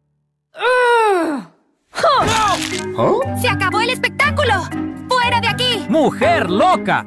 ¡Se acabó el espectáculo! ¡Fuera de aquí! ¡Mujer loca!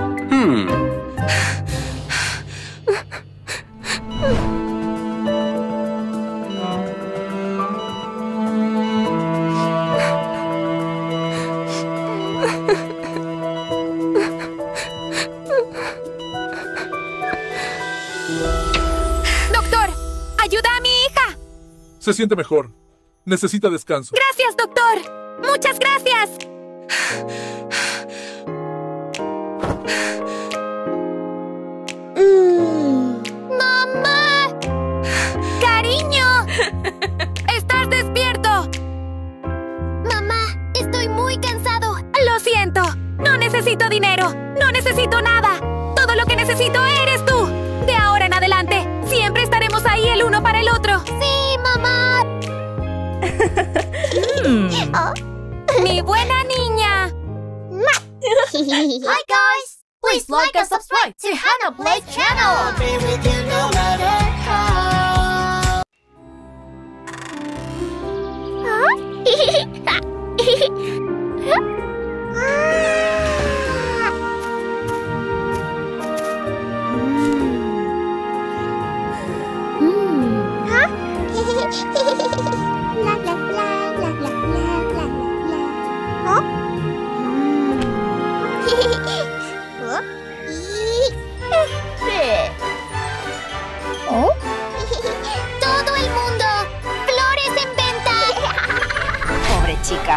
¡Doctor! ¡Ayuda a mi hija! Se siente mejor. Necesita descanso. ¡Gracias, doctor! ¡Muchas gracias! ¡Mamá! ¡Cariño! ¡Estás despierto! Mamá, estoy muy cansado. Lo siento. No necesito dinero. No necesito nada. Todo lo que necesito eres tú. De ahora en adelante, siempre estaremos ahí el uno para el otro. Sí, mamá. ¡Mi buena niña! Hi guys! Please like and subscribe to Hannah Play channel. Be with you no matter how. La la la la la la la la. Todo el mundo. Flores en venta. Pobre chica.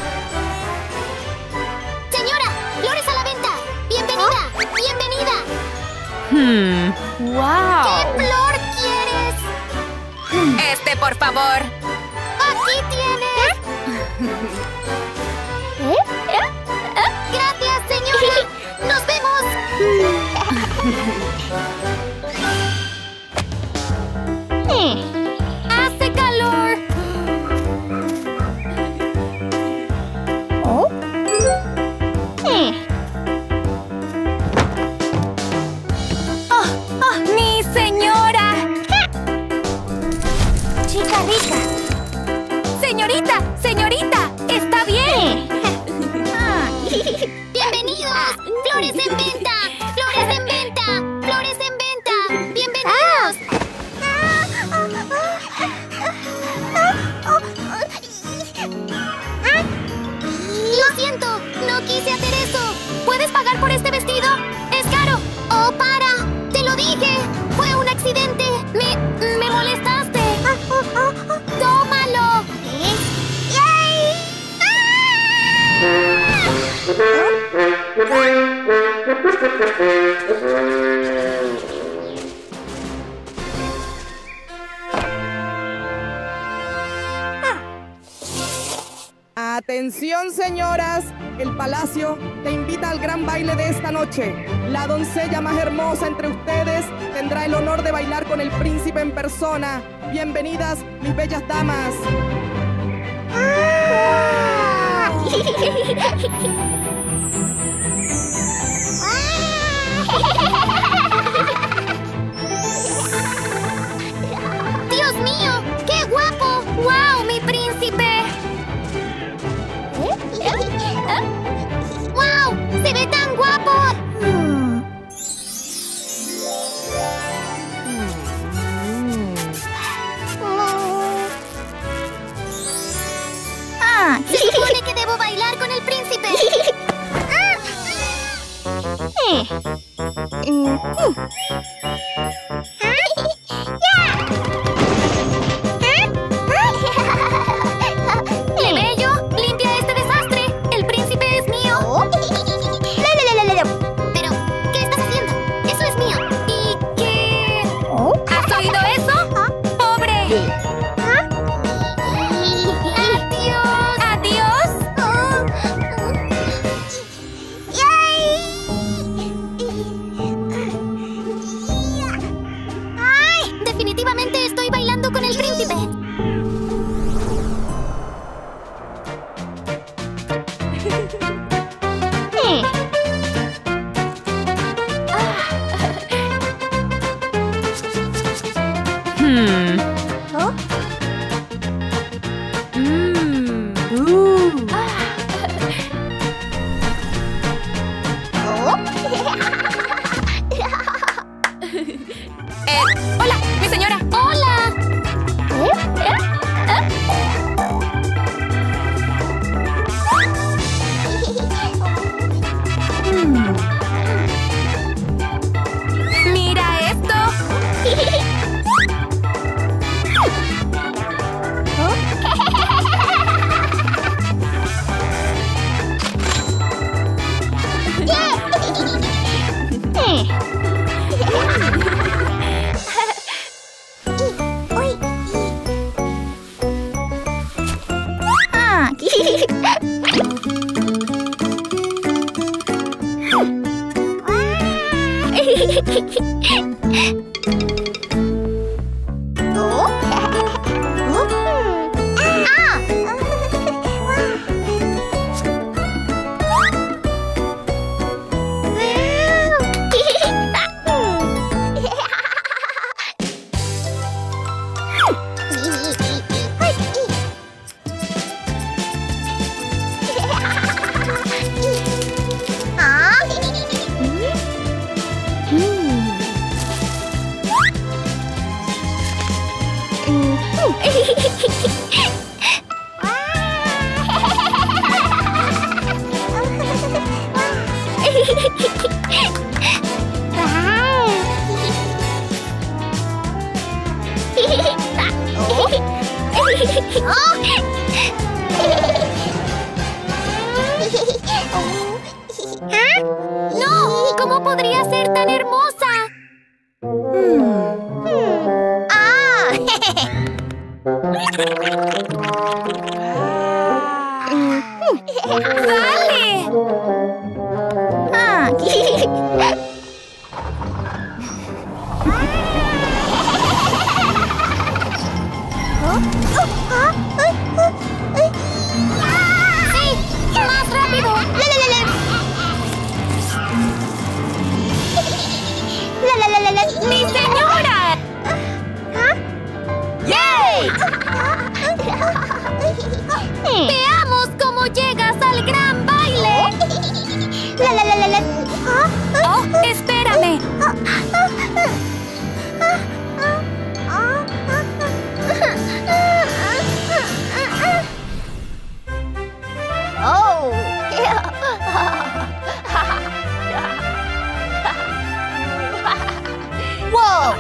Señora, flores a la venta. Bienvenida. Bienvenida. ¡Wow! ¿Qué flor quieres? Este, por favor. Aquí tienes. Gracias, señora. Nos vemos. ¡Hace calor! ¡Mi señora! Chica rica. ¡Señorita! ¡Está bien! ¡Bienvenidos! ¡Flores en venta! ¡Flores en venta! ¡Flores en venta! ¡Bienvenidos! Lo siento, no quise hacer eso. ¿Puedes pagar por este vestido? ¡Es caro! ¡Oh, para! ¡Te lo dije! ¡Fue un accidente! ¡Me molestaste! ¡Tómalo! Atención, señoras. El palacio te invita al gran baile de esta noche. La doncella más hermosa entre ustedes tendrá el honor de bailar con el príncipe en persona. Bienvenidas, mis bellas damas. ¡Dios mío! ¡Qué guapo! ¡Wow, mi príncipe! ¡Wow! ¡Se ve tan guapo! Se supone que debo bailar con el príncipe. ¡Plebeyo! ¡Limpia este desastre! ¡El príncipe es mío! Pero, ¿qué estás haciendo? ¡Eso es mío! ¿Y qué? ¿Has oído eso? ¡Pobre! ¡Adiós! ¡Adiós! ¡No! ¿Cómo podría ser tan hermosa? ¡Dale! ¡Sí! ¡Más rápido! ¡Mi señora! ¡Yay! ¡Veamos cómo llegas al gran baile! ¡Oh, espérame! ¡Wow!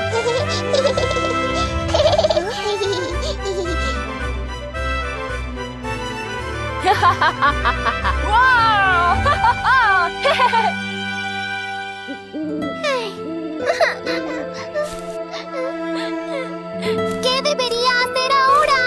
¿Qué debería hacer ahora?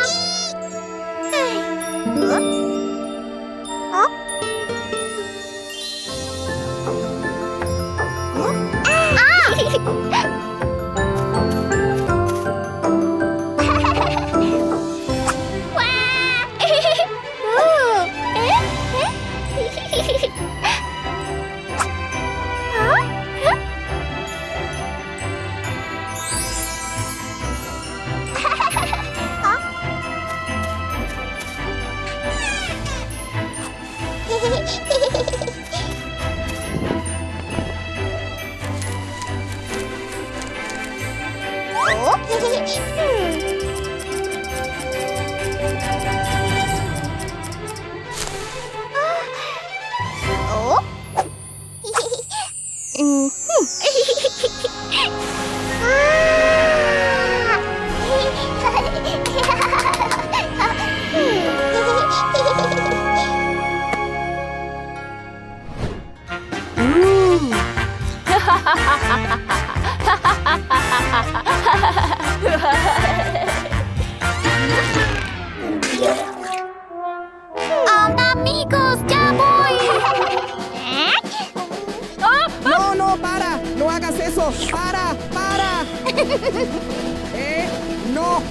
Amigos, ya voy. No, no, para. No hagas eso. Para. No,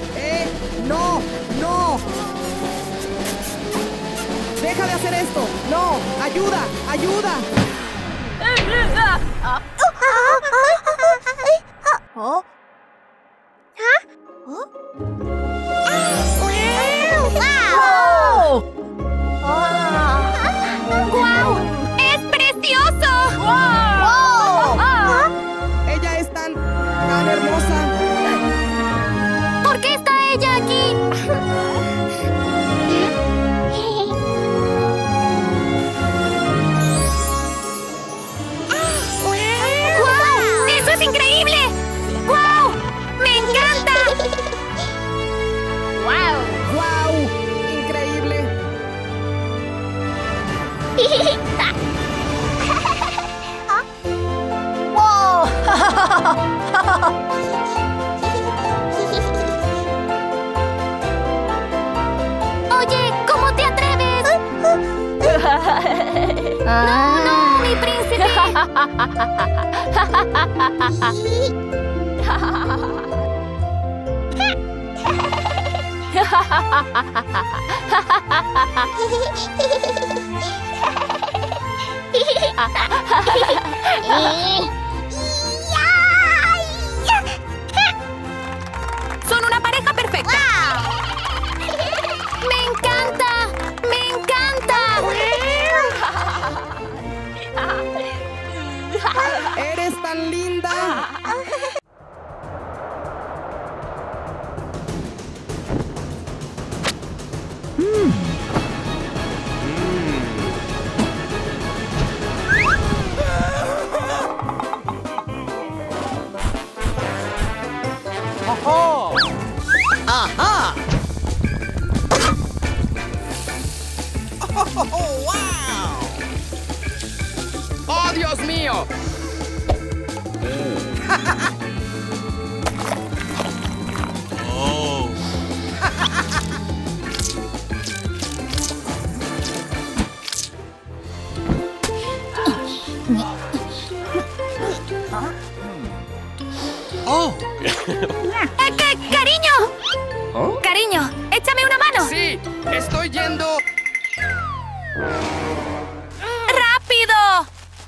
no. Deja de hacer esto. No, ayuda. ¡Guau! ¡Es precioso! Ella es tan hermosa. ¿Por qué está ella aquí? ¡Guau! ¡Eso es increíble! ¡Guau! ¡Me encanta! ¡Guau! Increíble. Oye, ¿cómo te atreves? No, mi príncipe. Son una pareja perfecta. ¡Me encanta! ¡Me encanta! ¡Eres tan linda! ¡Oh! ¡Ajá! ¡Oh, wow! ¡Oh, Dios mío! ¡Oh! ¡Oh! ¡Cariño! ¿Oh? Cariño, échame una mano. Sí, estoy yendo. ¡Rápido!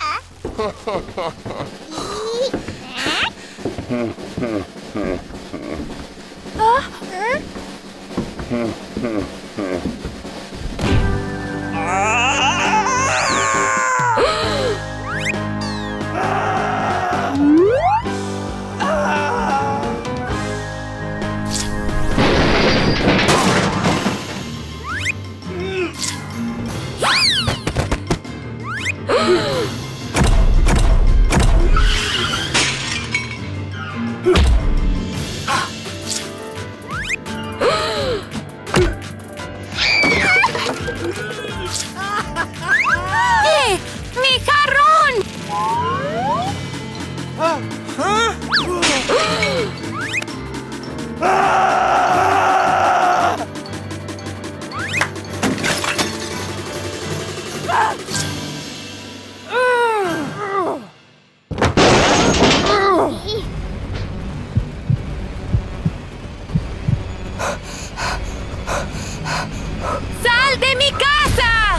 ¡Mi jarrón! ¡Sal de mi casa!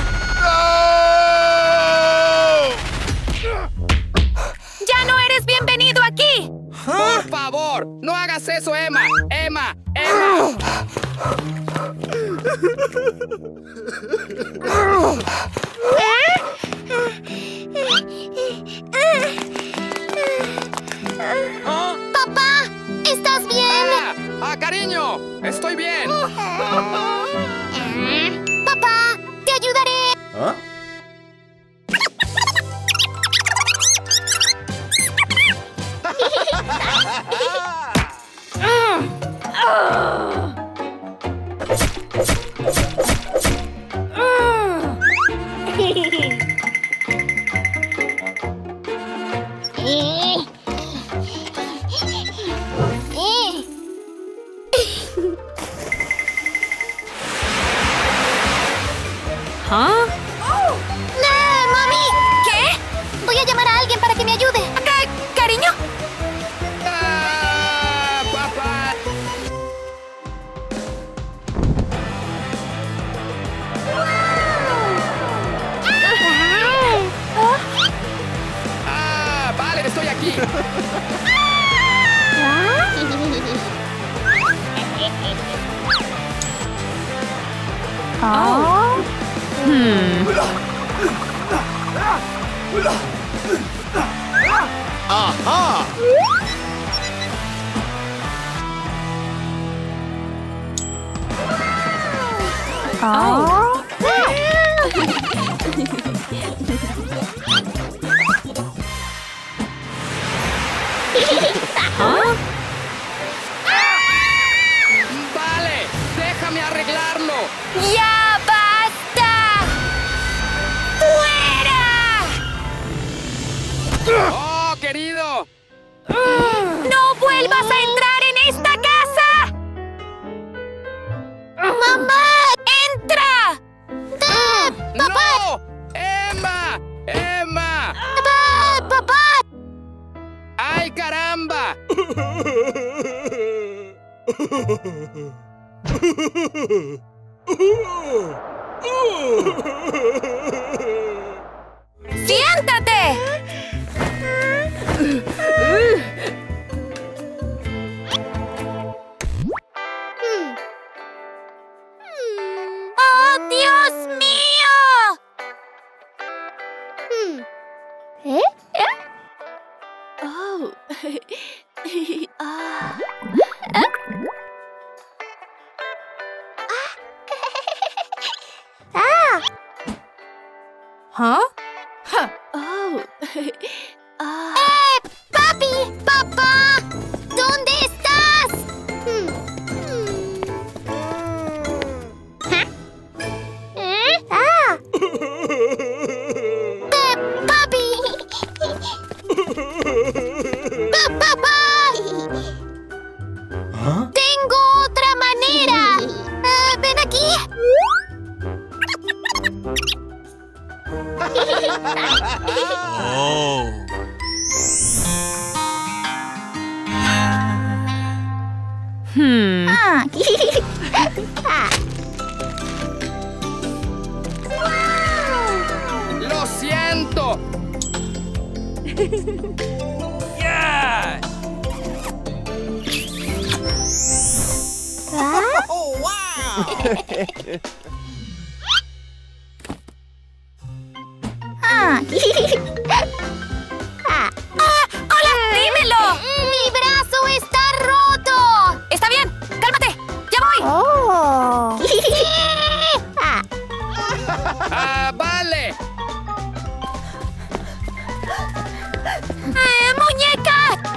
¡Ya no eres bienvenido aquí! ¡Por favor! ¡No hagas eso, Emma! ¡Emma! ¡Emma! ¡Papá! ¿Estás bien? Cariño! ¡Estoy bien! ¡Papá! ¡Te ayudaré! ¿Ah? ¿Ah? ¡No, mami! ¿Qué? Voy a llamar a alguien para que me ayude. ¿Cariño? ¡Papá! Vale, estoy aquí. ¡Ajá! Vale, déjame arreglarlo. ¡Ya basta! ¡Fuera! ¡Oh, querido! ¡No vuelvas a entrar en esta casa! ¡Mamá! ¡Entra! ¡No! ¡Emma! ¡Emma! ¡Papá! ¡Ay, caray! ¡Siéntate! ¡Oh, Dios mío! Oh. ¿Ah? Oh. ¡Papi! ¡Papá! ¿Dónde estás? ¡Papi! ¡Papá! ¡Tengo otra manera! ¡Ven aquí! ¡Lo siento! Oh, wow! ¡Hola! ¡Dímelo! ¡Mi brazo está roto! ¡Está bien! ¡Cálmate! ¡Ya voy! ¡Vale! ¡Muñeca!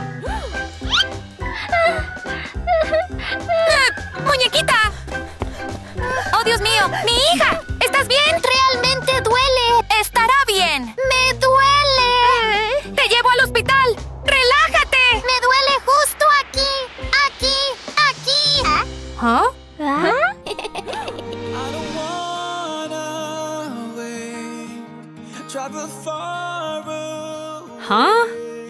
¡Muñequita! ¡Oh, Dios mío! ¡Mi hija! ¿Estás bien? ¡Realmente duele! ¡Estará bien! ¡Me duele! ¡Te llevo al hospital! ¡Relájate! ¡Me duele justo aquí! ¡Aquí! ¡Aquí! ¿Ah? ¿Ah?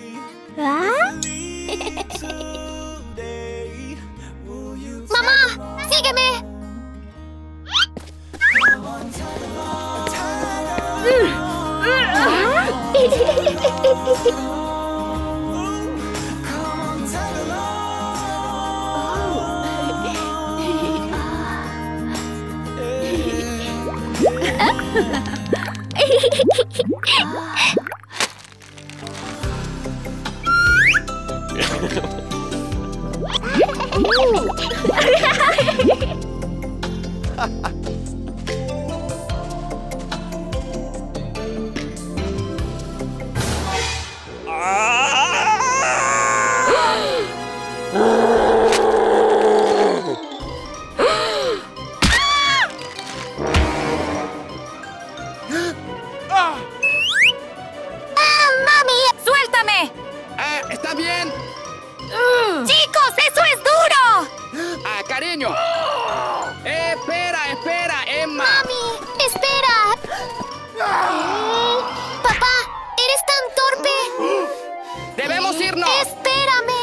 ¡Mamá! ¡Sígueme! ¡Mami! ¡Suéltame! ¿Está bien? ¡Chicos, eso es duro! Cariño. Espera, Emma. ¡Mami! ¡Espera! ¡Papá! ¿Eres tan torpe? ¡Debemos irnos! ¡Espérame!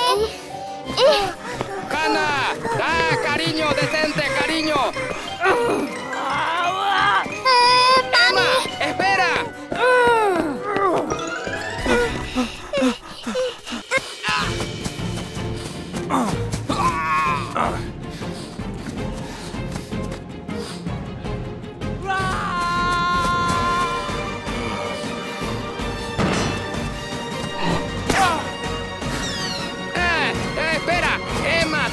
¡Hannah! Cariño! ¡Detente, cariño! ¡Emma! ¡Espera! ¡Espera! ¡Emma!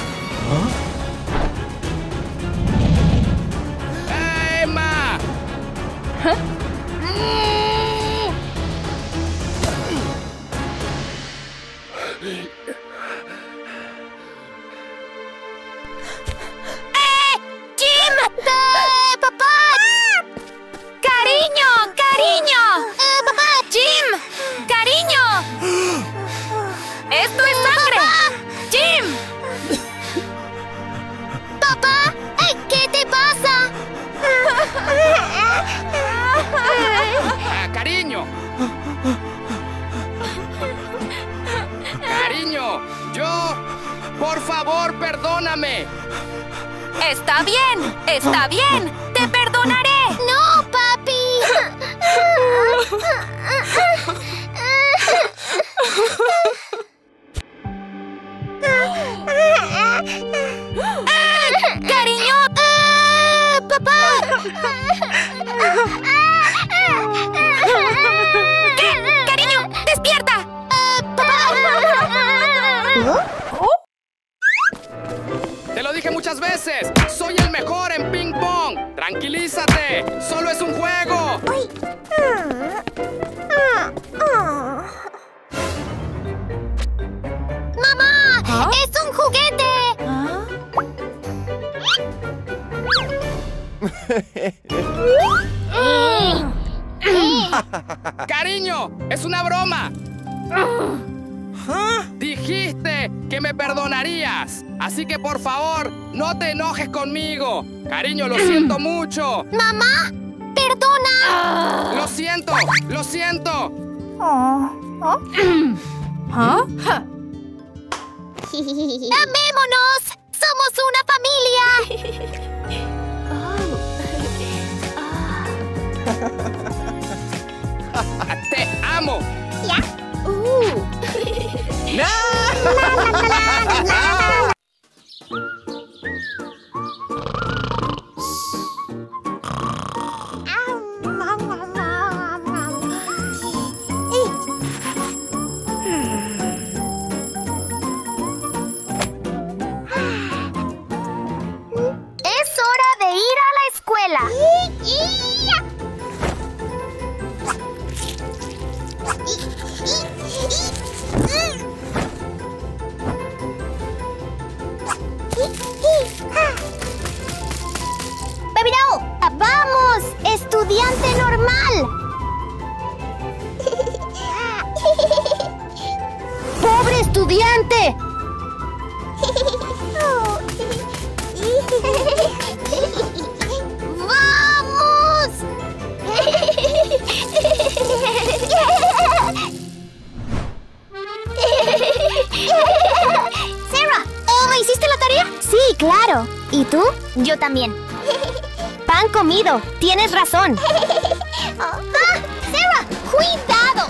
¡Emma! ¡Jim! ¡Papá! ¡Cariño! ¡Cariño! ¡Papá! ¡Jim! ¡Cariño! ¡Esto es sangre! ¡Jim! ¡Papá! ¿Qué te pasa? ¡Cariño! ¡Cariño! Por favor, perdóname. Está bien, te perdonaré. ¡No, papi! ¡Cariño! ¡Papá! ¿Qué? ¡Cariño! ¡Despierta! ¡Papá! Te lo dije muchas veces. Soy el mejor en ping pong. Tranquilízate. Solo es un juego. ¡Mamá! ¡Es un juguete! Cariño, es una broma. Dijiste que me perdonarías. Así que por favor, no te enojes conmigo. Cariño, lo siento mucho. ¡Mamá! ¡Perdona! Lo siento, lo siento. ¡Amémonos! ¡Somos una familia! Te amo. ¿Ya? Es hora de ir a la escuela. ¡Bebirao! ¡Vamos! ¡Estudiante normal! ¡Pobre estudiante! ¡Vamos! Sarah, ¿hiciste la tarea? Sí, claro. ¿Y tú? Yo también. Pan comido. Tienes razón. Sarah, cuidado.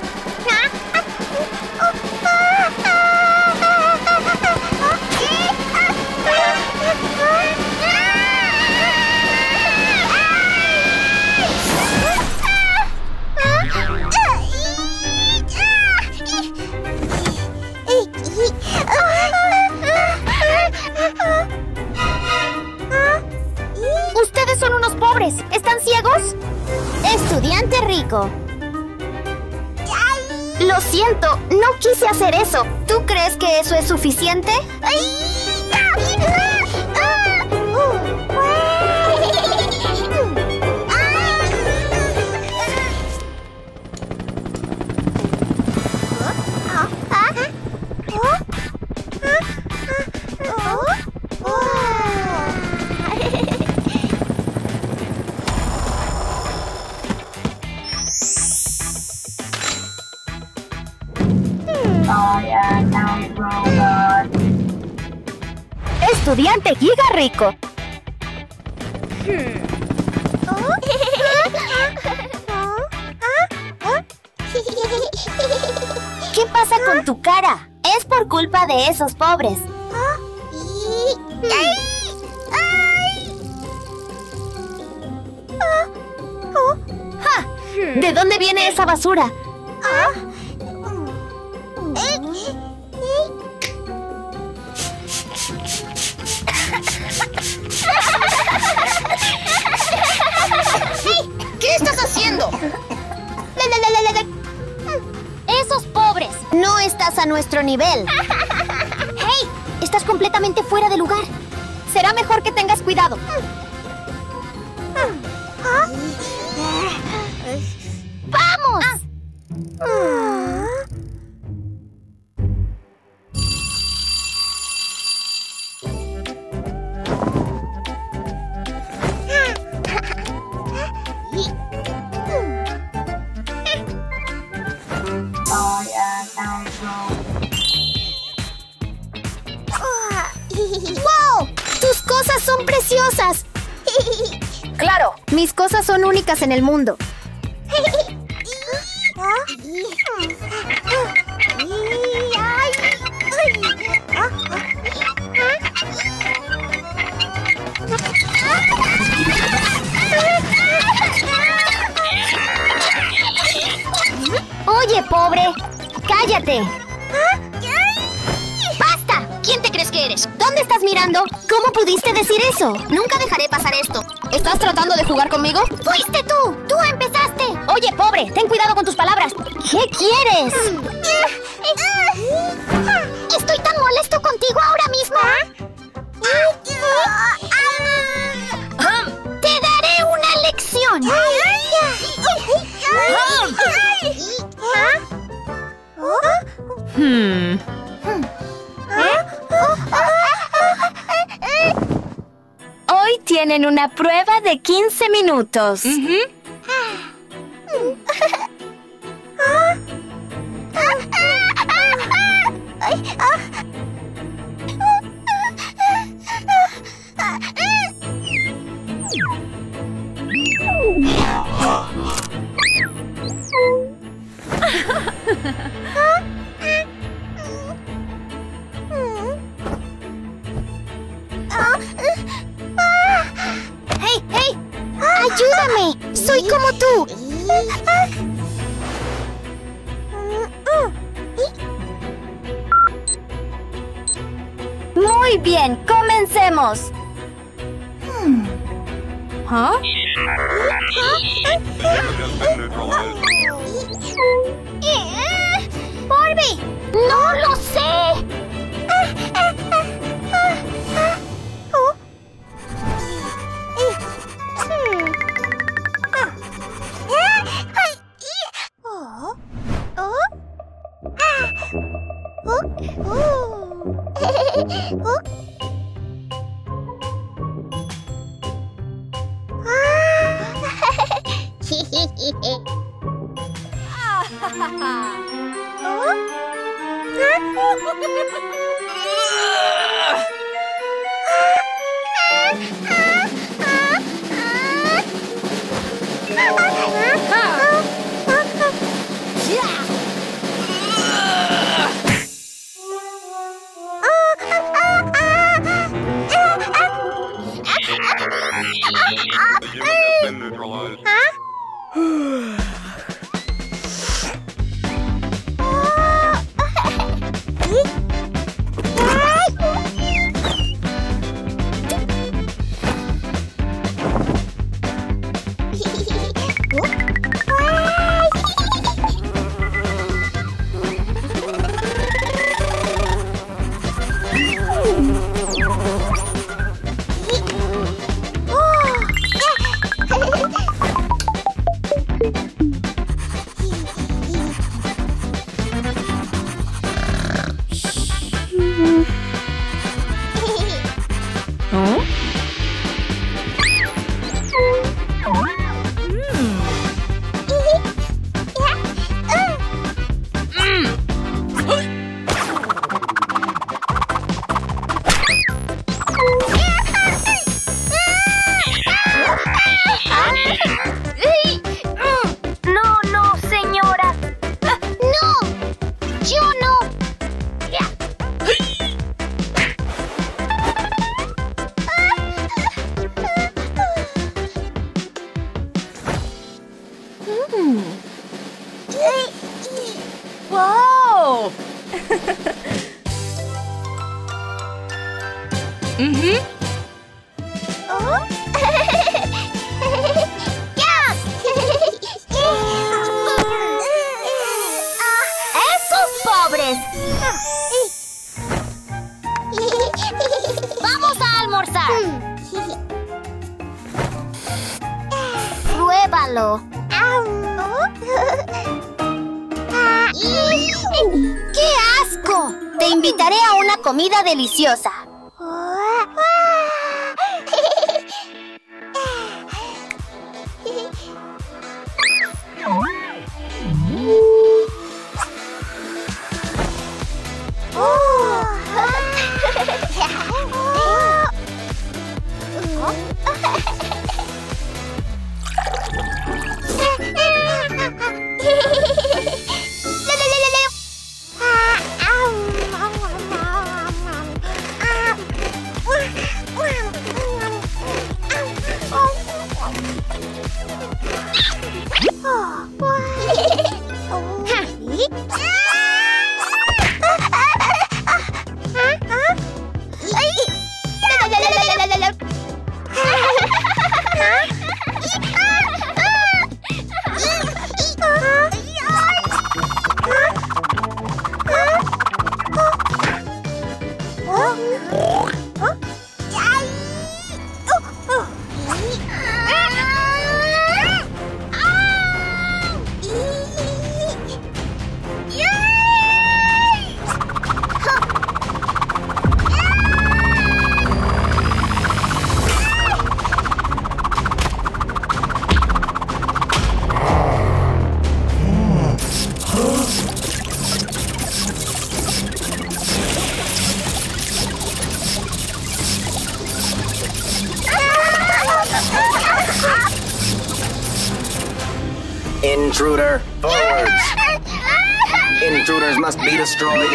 Ustedes son unos pobres. ¿Están ciegos? Estudiante rico. Lo siento, no quise hacer eso. ¿Tú crees que eso es suficiente? Estudiante giga rico. ¿Qué pasa con tu cara? Es por culpa de esos pobres. ¡Ja! ¿De dónde viene esa basura? ¿Qué estás haciendo? Esos pobres. No estás a nuestro nivel. ¡Hey! Estás completamente fuera de lugar. Será mejor que tengas cuidado. ¡Vamos! ¡Wow! ¡Tus cosas son preciosas! Claro. Mis cosas son únicas en el mundo. Oye, pobre, cállate. ¡Basta! ¿Quién te crees que eres? ¿Dónde estás mirando? ¿Cómo pudiste decir eso? Nunca dejaré pasar esto. ¿Estás tratando de jugar conmigo? ¡Fuiste tú! ¡Tú empezaste! Oye, pobre, ten cuidado con tus palabras. ¿Qué quieres? Estoy tan molesto contigo ahora mismo. Te daré una lección. Hoy tienen una prueba de 15 minutos. ¡Hey, hey! ¡Ayúdame! ¡Soy como tú! Muy bien, comencemos. ¡Barbie! ¡No lo sé! ¡Wow! ¡Esos pobres! ¡Vamos a almorzar! Pruébalo. ¡Qué asco! Te invitaré a una comida deliciosa. Intruder, forwards! Intruders must be destroyed.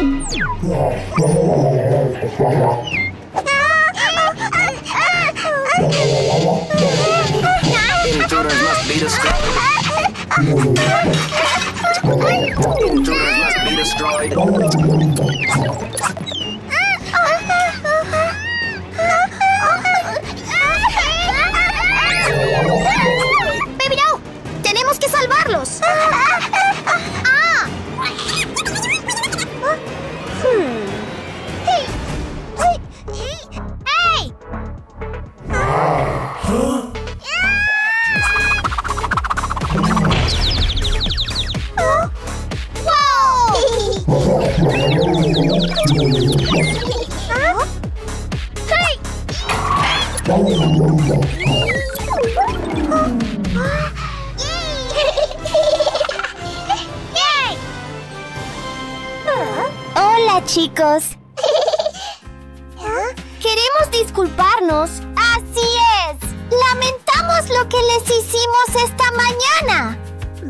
Intruders must be destroyed. Intruders must be destroyed. ¡Baby, no! ¡Tenemos que salvarlos! ¡Hey! Hola, chicos. Queremos disculparnos. Así es. Lamentamos lo que les hicimos esta mañana.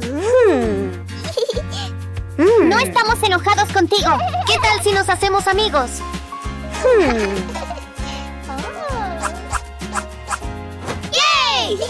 No estamos enojados contigo. ¿Qué tal si nos hacemos amigos? ¡Yay!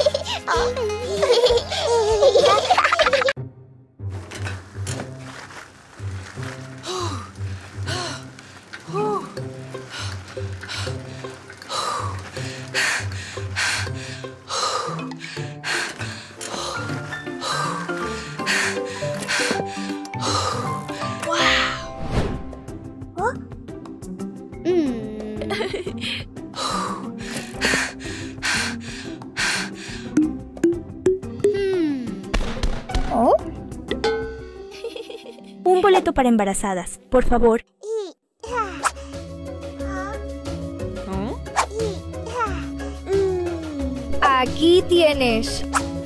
Un boleto para embarazadas, por favor. Aquí tienes.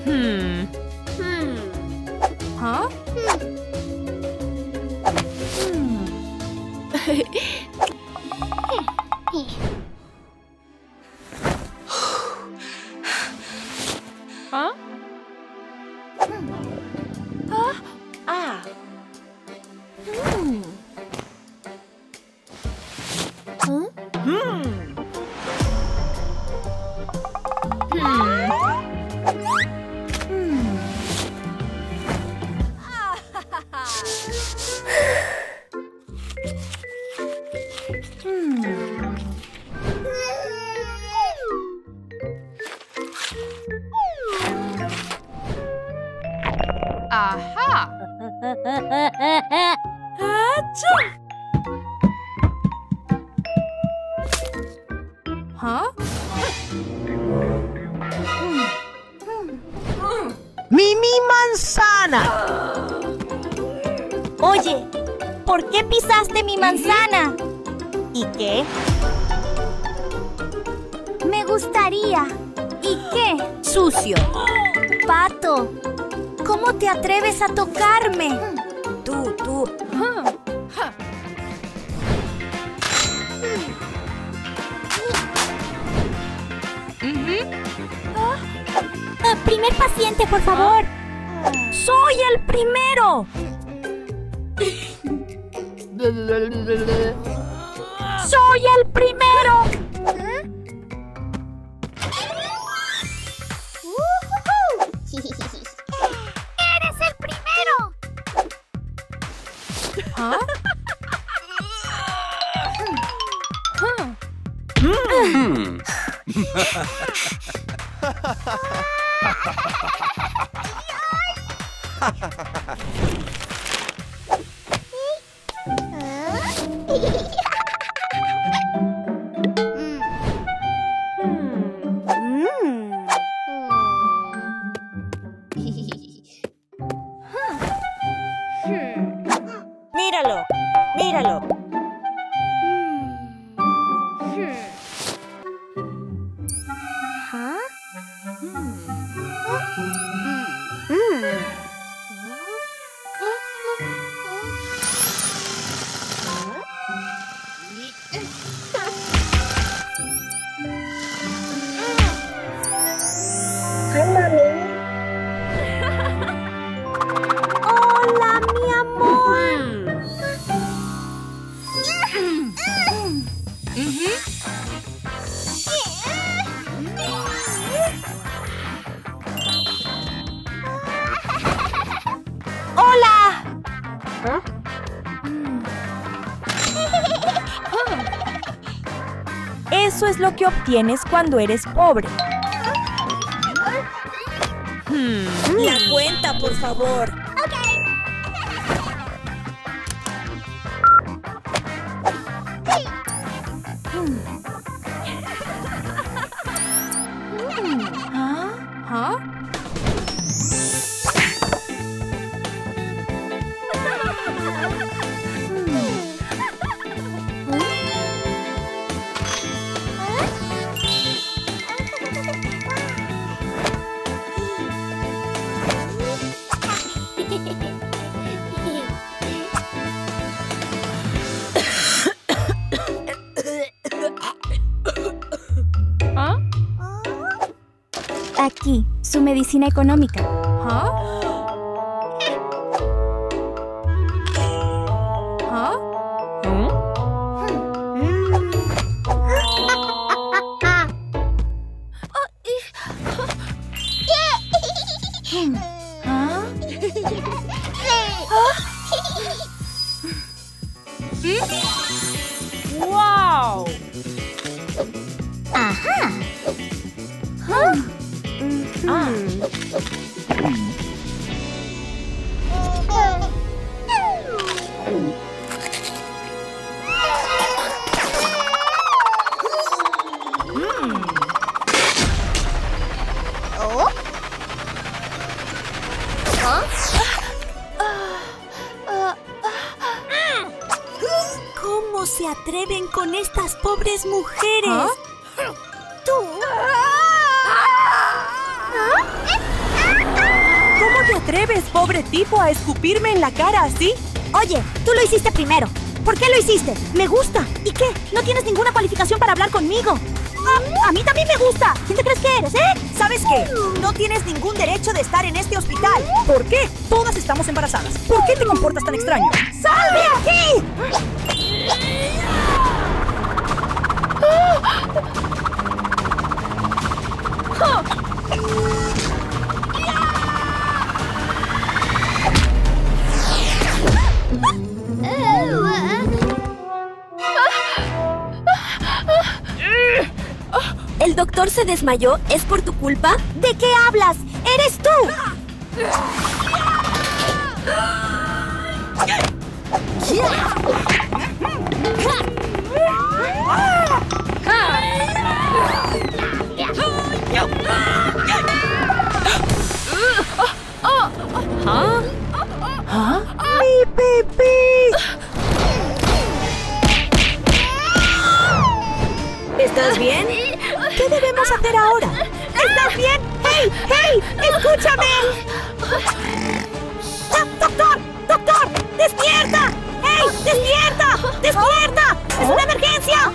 ¡Ajá! ¡Mimi manzana! Oye, ¿por qué pisaste mi manzana? ¿Y qué? Me gustaría. ¿Y qué? Sucio. Pato, ¿cómo te atreves a tocarme? Tú. Primer paciente, por favor. ¡Soy el primero! ¡Soy el primero! ¡Eres el primero! Míralo, míralo. Hi, Mommy. ¡Hola! Eso es lo que obtienes cuando eres pobre. La cuenta, por favor. Aquí, su medicina económica. ¡Wow! Ajá. ¿Cómo se atreven con estas pobres mujeres? ¿Cómo te atreves, pobre tipo, a escupirme en la cara así? Oye, tú lo hiciste primero. ¿Por qué lo hiciste? Me gusta. ¿Y qué? No tienes ninguna cualificación para hablar conmigo. A mí también me gusta. ¿Quién te crees que eres, ¿Sabes qué? No tienes ningún derecho de estar en este hospital. ¿Por qué? Todas estamos embarazadas. ¿Por qué te comportas tan extraño? ¡Sal de aquí! ¿El doctor se desmayó? ¿Es por tu culpa? ¿De qué hablas? ¡Eres tú! ¡Mi pipí! ¿Estás bien? ¿Qué debemos hacer ahora? ¿Estás bien? ¡Hey! ¡Hey! ¡Escúchame! ¡Doctor! ¡Doctor! ¡Despierta! ¡Hey! ¡Despierta! ¡Despierta! ¡Es una emergencia!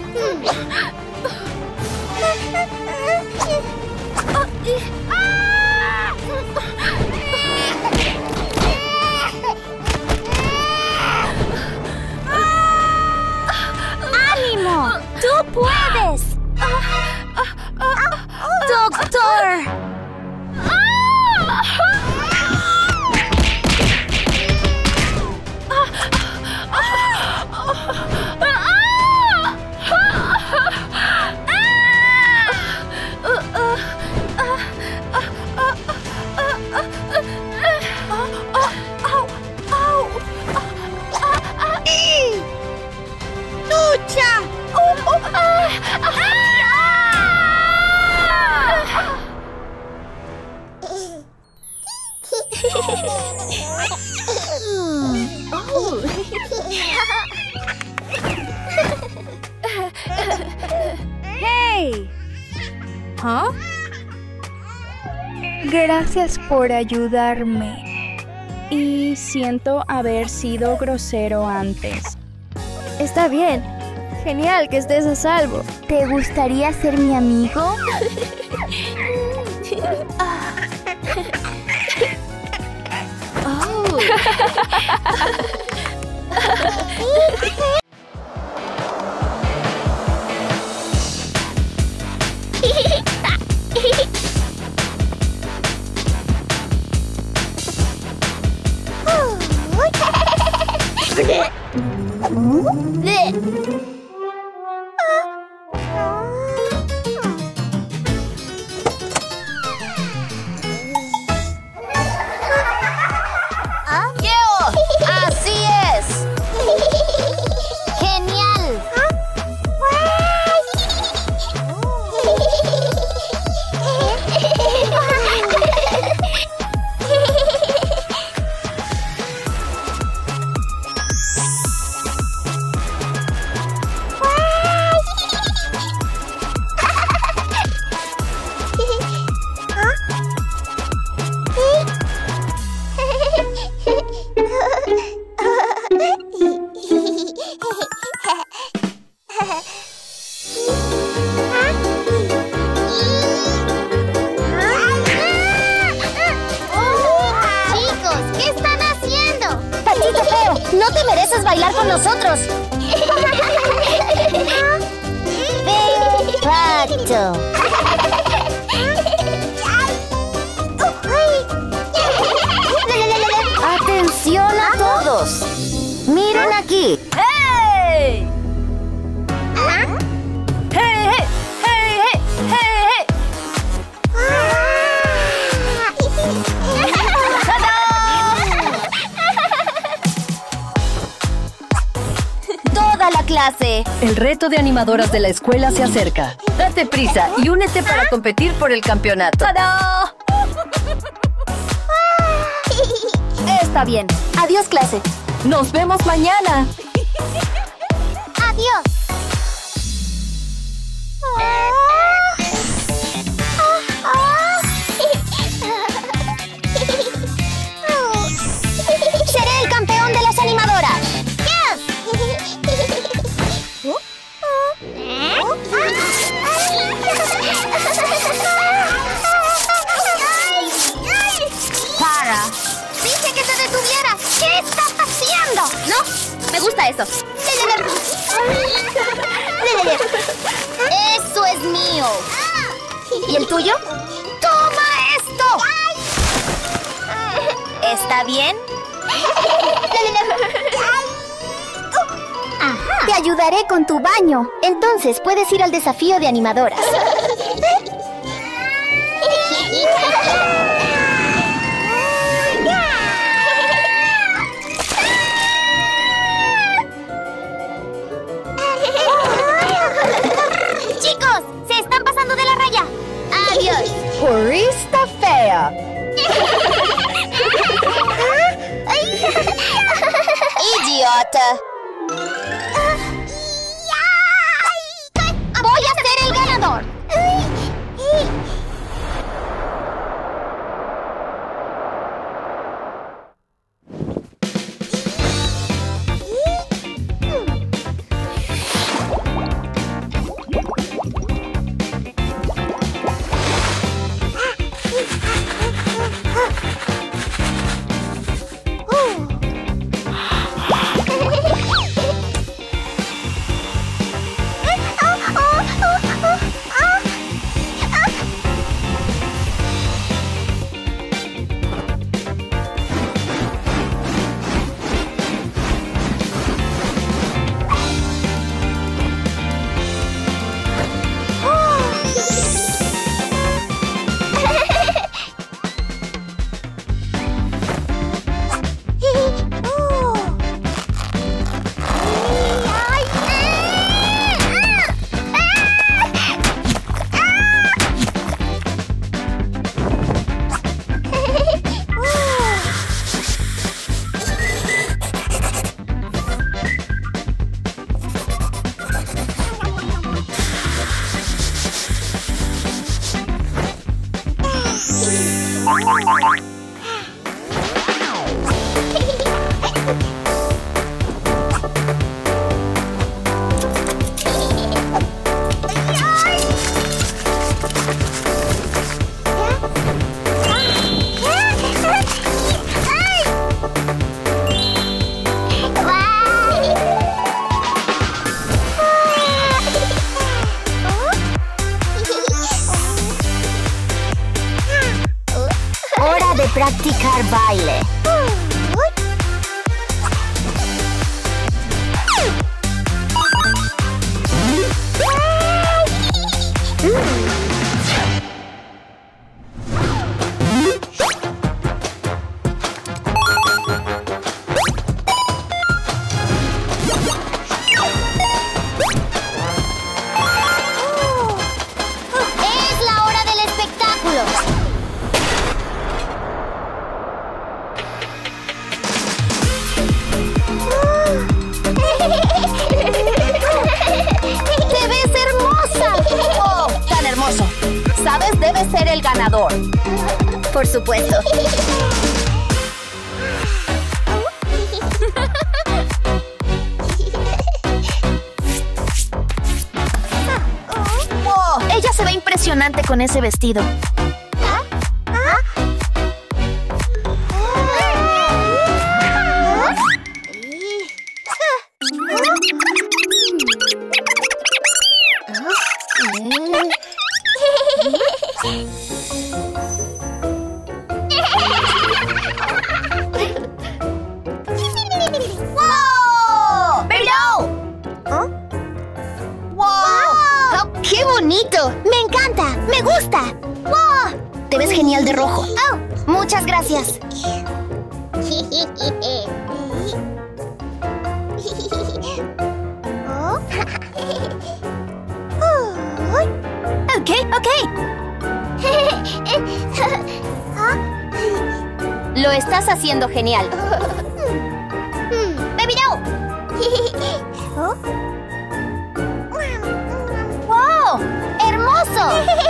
¡Ánimo! ¡Tú puedes! ¡Doctor! ¡Lucha! ¡Hey! Gracias por ayudarme. Y siento haber sido grosero antes. Está bien. Genial que estés a salvo. ¿Te gustaría ser mi amigo? ¡Así es! ¡Genial! Chicos, ¿qué están haciendo? ¡Patito feo! ¡No te mereces bailar con nosotros! ¡Perfecto! ¡Atención a todos! ¡Miren aquí! ¡Hey! ¡Hey, hey! ¡Hey, hey! ¡Hey, hey! ¡Toda la clase! El reto de animadoras de la escuela se acerca. Date prisa y únete para competir por el campeonato. ¡Tada! Está bien. Adiós, clase. ¡Nos vemos mañana! Adiós. Seré el campeón de las animadoras. Para. Dije que te detuvieras. ¿Qué estás haciendo? No, me gusta eso. Eso es mío. ¿Y el tuyo? ¡Toma esto! ¿Está bien? Te ayudaré con tu baño. Entonces puedes ir al desafío de animadoras. ¡Chicos! ¡Se están pasando de la raya! ¡Adiós! ¡Purista fea! ¡Idiota! ¡Voy a ser el ganador! debe ser el ganador. Por supuesto. Wow, ella se ve impresionante con ese vestido. ¡Wow! ¡Pero! ¡Wow! Oh, ¡qué bonito! ¡Me encanta! ¡Me gusta! ¡Wow! Te ves genial de rojo. Oh, muchas gracias. Ok. Lo estás haciendo genial. ¡Baby, no! ¡Wow! ¡Hermoso!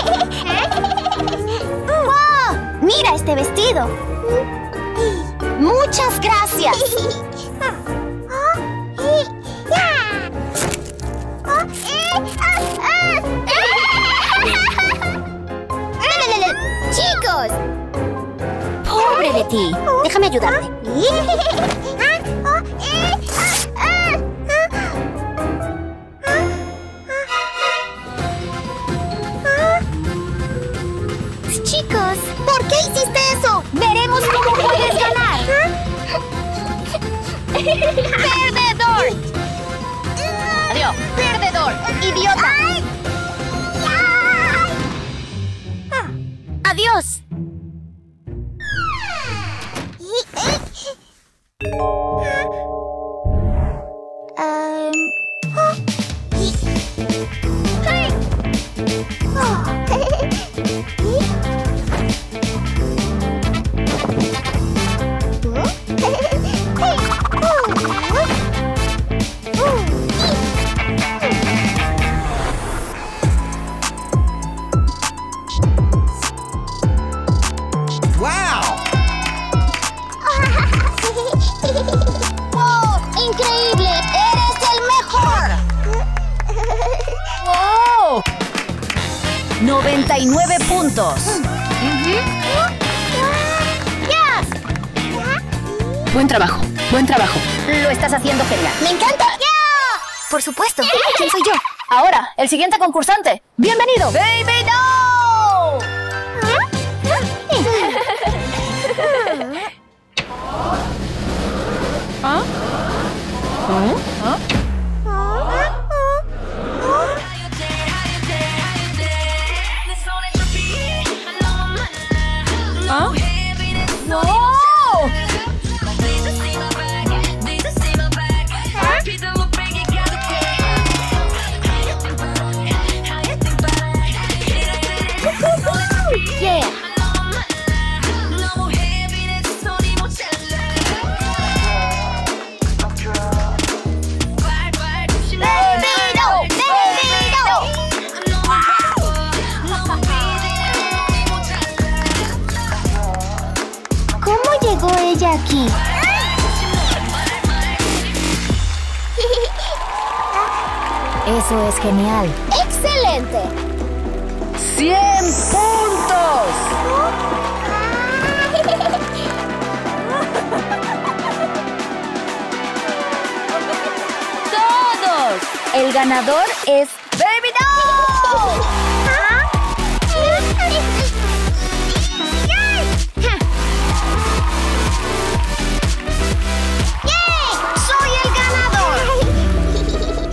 ¡Wow! ¡Mira este vestido! ¡Muchas gracias! ¡Chicos! ¡Pobre de ti! Déjame ayudarte. Chicos, ¿por qué hiciste eso? Veremos cómo puedes ganar. ¡Perdedor! Adiós. ¡Perdedor! ¡Idiota! Adiós. ¡Wow! ¡Increíble! ¡Eres el mejor! ¡Wow! 99 puntos. ¡Yes! Buen trabajo. Lo estás haciendo genial. ¡Me encanta! Por supuesto. ¿Quién soy yo? Ahora, el siguiente concursante. ¡Bienvenido! ¡Baby, no! Yeah. ¿Cómo llegó ella aquí? Eso es genial. ¡Excelente! 100 puntos. Todos. El ganador es Baby Doll. ¡Soy el ganador!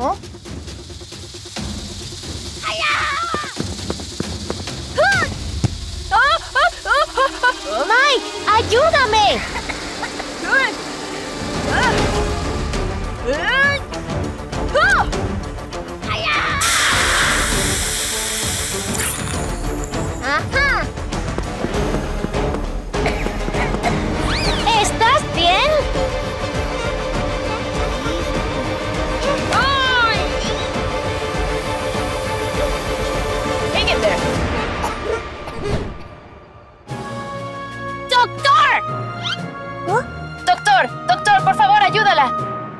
Mike, ayúdame. Ajá. ¿Estás bien? Hang in there. ¡Doctor! Doctor, por favor, ayúdala.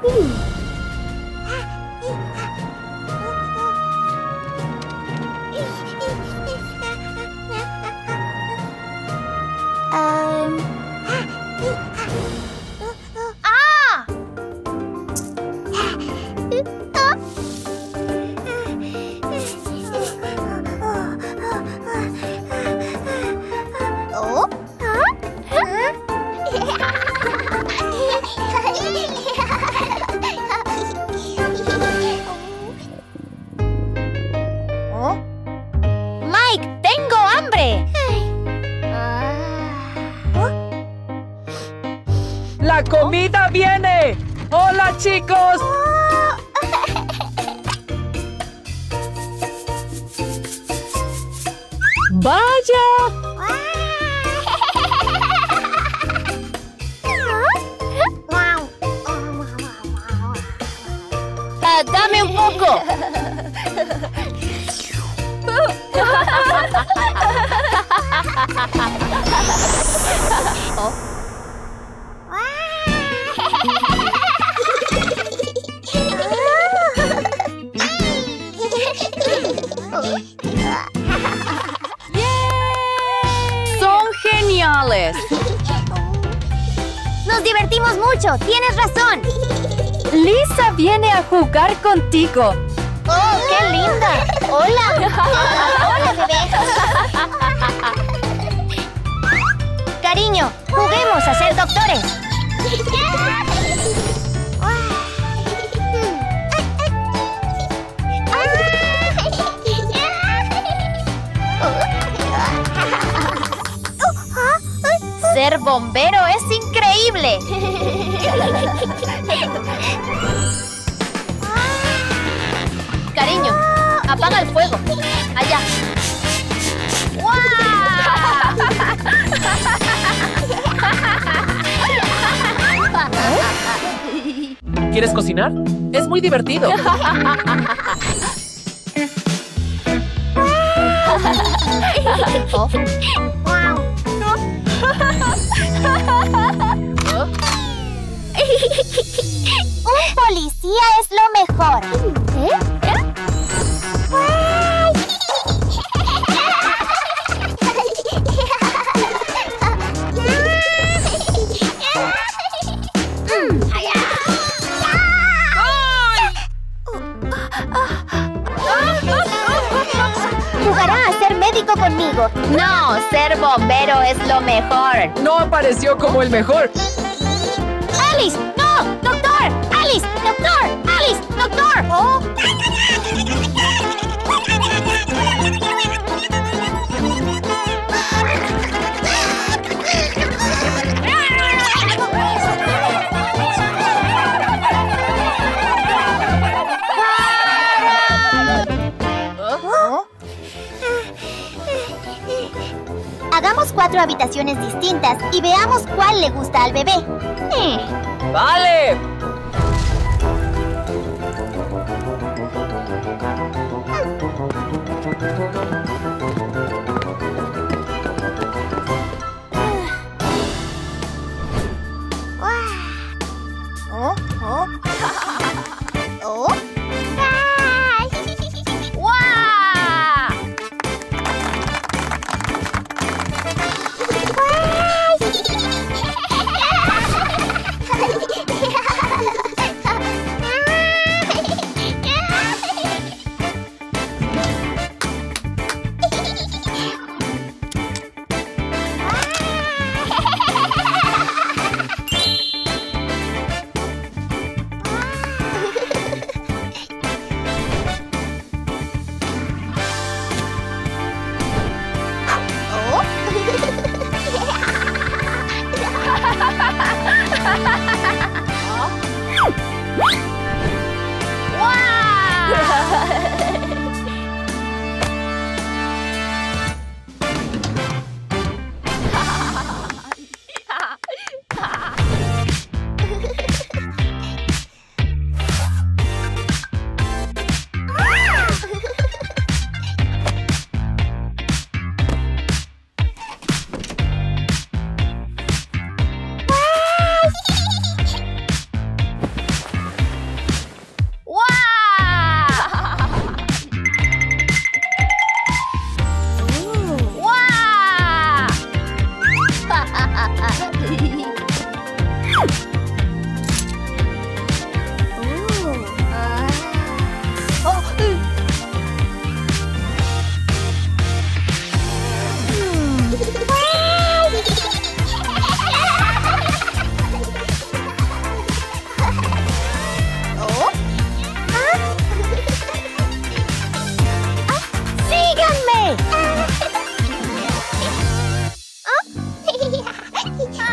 Mike, tengo hambre. ¡La comida viene! ¡Hola, chicos! ¡Vaya! Dame un poco. Son geniales. Nos divertimos mucho, tienes razón. Lisa viene a jugar contigo. ¡Oh, qué linda! ¡Hola! ¡Hola, bebé! Cariño, juguemos a ser doctores. Ser bombero es increíble. Cariño, apaga el fuego. Allá. ¿Quieres cocinar? Es muy divertido. Un policía es lo mejor. ¿Jugará a ser médico conmigo? No, ser bombero es lo mejor. No apareció como el mejor. ¡Alice! ¡No! ¡Doctor! ¡Alice! ¡Doctor! ¡Alice! ¡Doctor! ¡Oh! Hagamos 4 habitaciones distintas y veamos cuál le gusta al bebé. ¡Vale!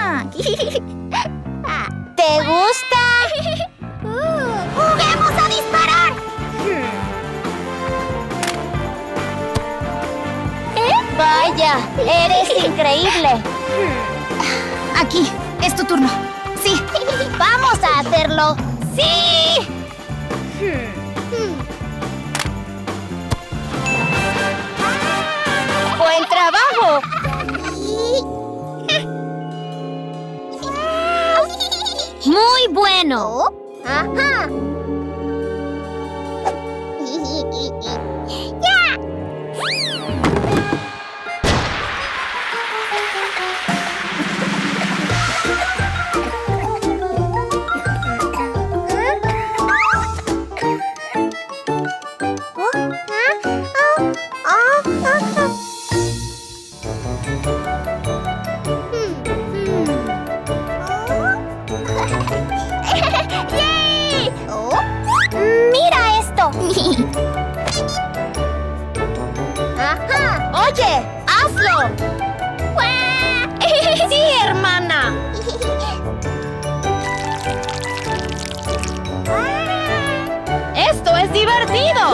¿Te gusta? ¡Juguemos a disparar! Vaya, eres increíble. Aquí, es tu turno. Sí. ¡Vamos a hacerlo! ¡Sí! ¡Buen trabajo! Muy bueno. ¡Ajá! ¡Ya! ¡Yay! ¡Mira esto! ¡Ajá! ¡Oye! ¡Hazlo! ¡Sí, hermana! ¡Esto es divertido!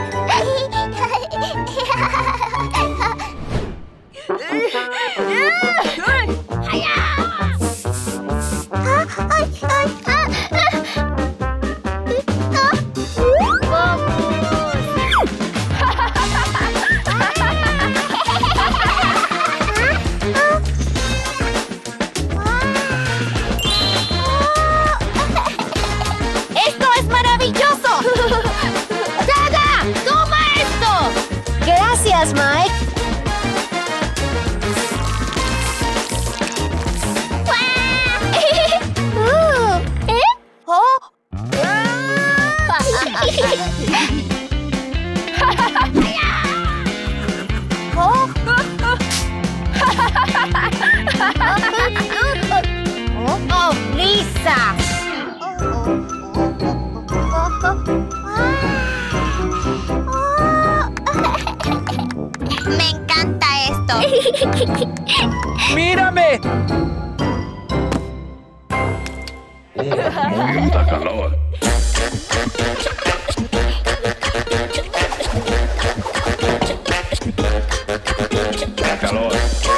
¡Esto es maravilloso! ¡Daga! ¡Toma esto! Gracias, Mike. ¿Eh? ¡Oh! ¡Oh, Lisa! Me encanta esto. ¡Mírame! Mucha calor. Mucha calor.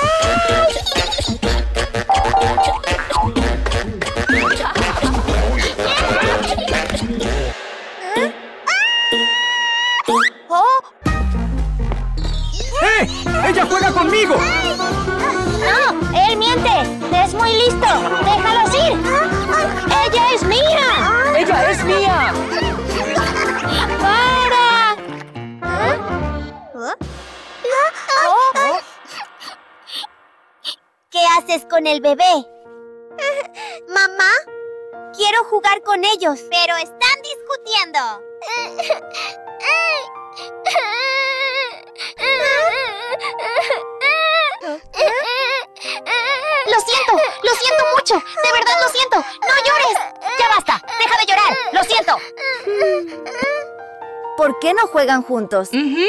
¡Ella juega conmigo! ¡No! ¡Él miente! ¡Es muy listo! ¡Déjalos ir! ¡Ella es mía! ¡Ella es mía! ¡Para! ¿Qué haces con el bebé? Mamá, quiero jugar con ellos, pero están discutiendo. Lo siento mucho, de verdad lo siento. No llores. Ya basta, deja de llorar, lo siento. ¿Por qué no juegan juntos?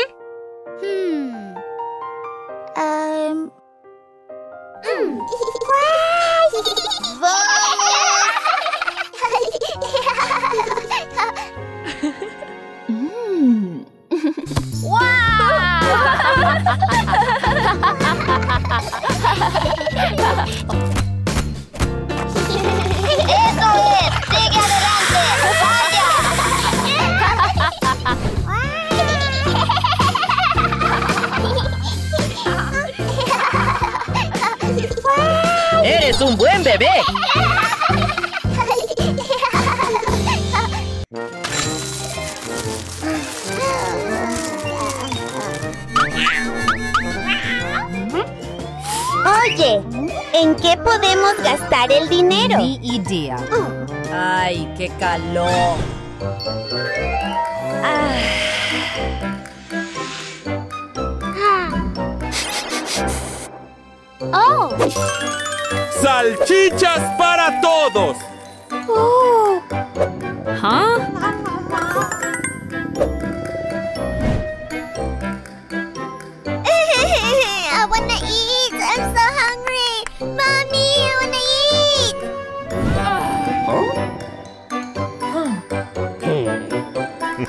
¡Eso es! ¡Sigue adelante! ¡Vaya! ¡Eres un buen bebé! Oye, ¿en qué podemos gastar el dinero? Ni idea. Ay, qué calor. ¡Oh! ¡Salchichas para todos! I wanna eat. I'm so hungry. Mommy, I wanna eat.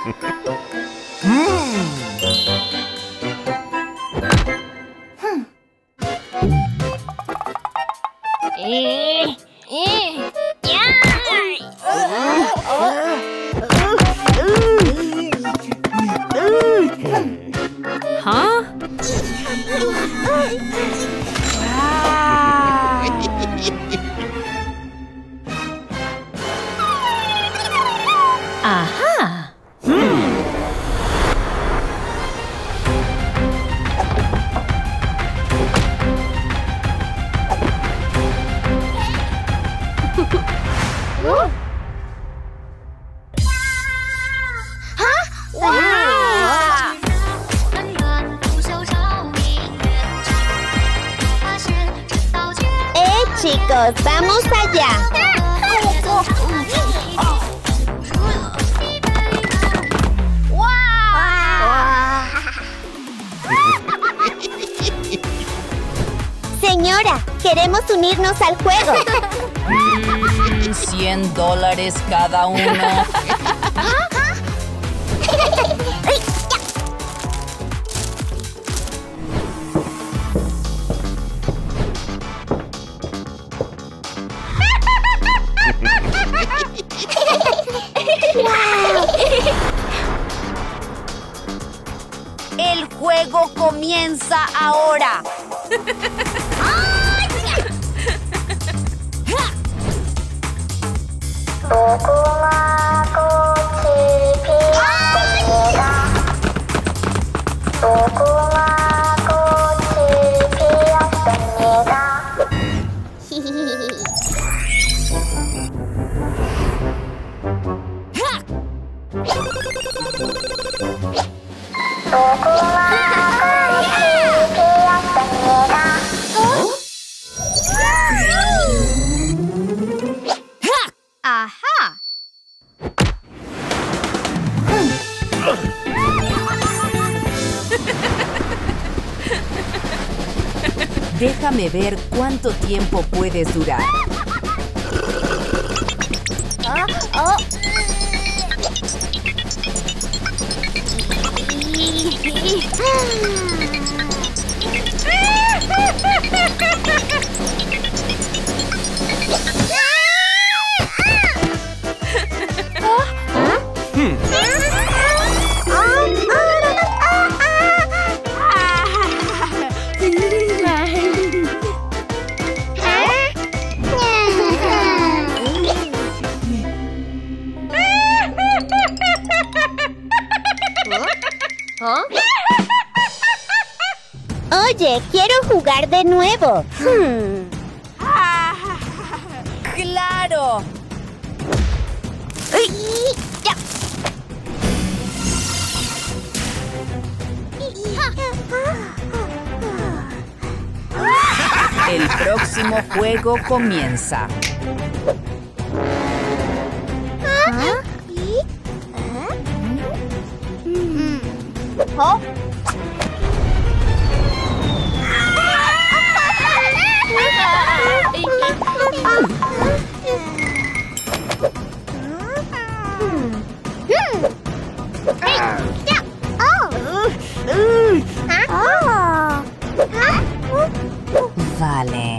Ajá. Chicos, vamos allá. Señora, queremos unirnos al juego. $100 cada uno. El juego comienza ahora. Ajá. Déjame ver cuánto tiempo puedes durar. Oye, quiero jugar de nuevo. ¡Claro! El próximo juego comienza. Vale.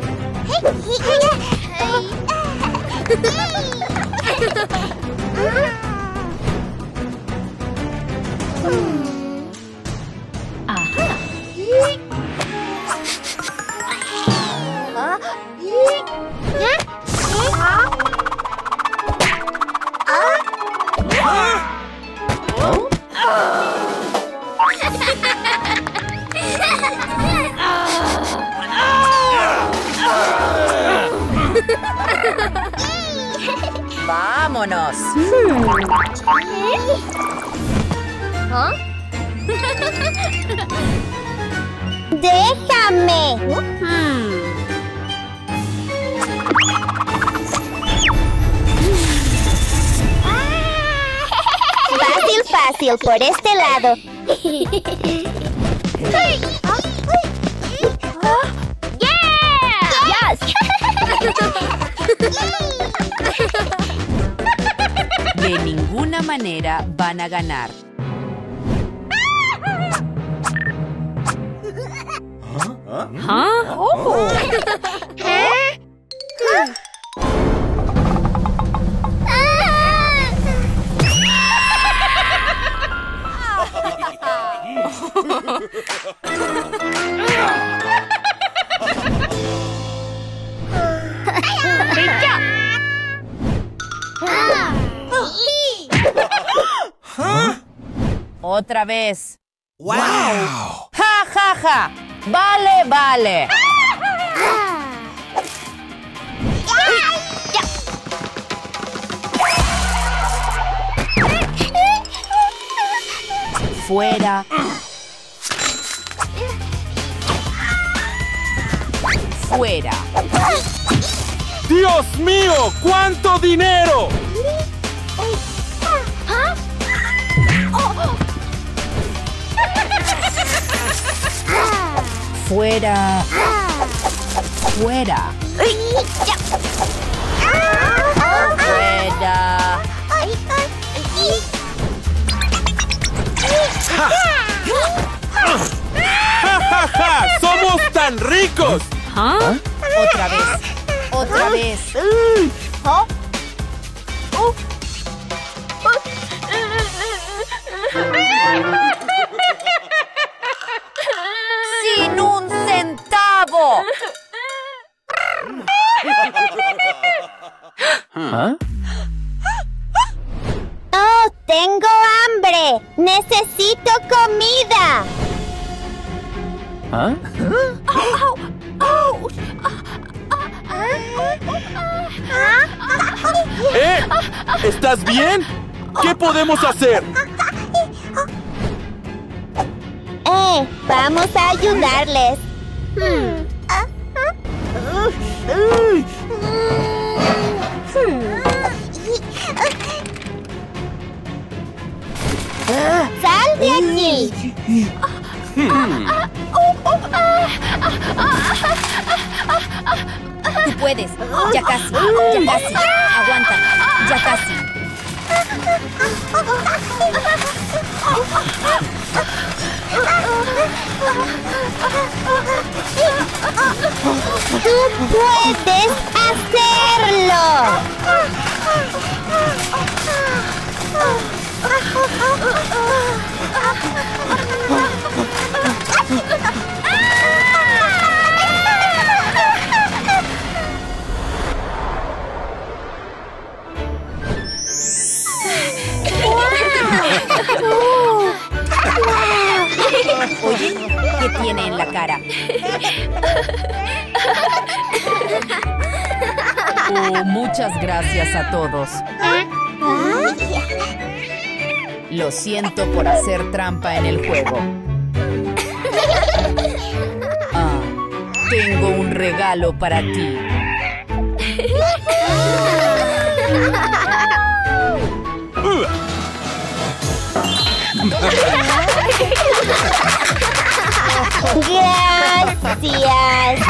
¡Vámonos! ¡Déjame! Fácil, fácil, por este lado. De ninguna manera van a ganar. Otra vez. ¡Wow! ¡Ja, ja, ja! ¡Vale, vale! Fuera. Fuera. ¡Dios mío! ¡Cuánto dinero! Fuera. Fuera. Fuera. ¡Ja, ja, ja! ¡Somos tan ricos! Otra vez. Otra vez. ¡Sin un centavo! ¡Oh, tengo hambre! ¡Necesito comida! ¿Estás bien? ¿Qué podemos hacer? Vamos a ayudarles. ¡Sal de aquí! Tú puedes. Ya casi. Ya casi. Aguanta. Ya casi. ¡Tú puedes hacerlo! Oye, ¿qué tiene en la cara? Oh, muchas gracias a todos. Lo siento por hacer trampa en el juego. Tengo un regalo para ti. Gracias.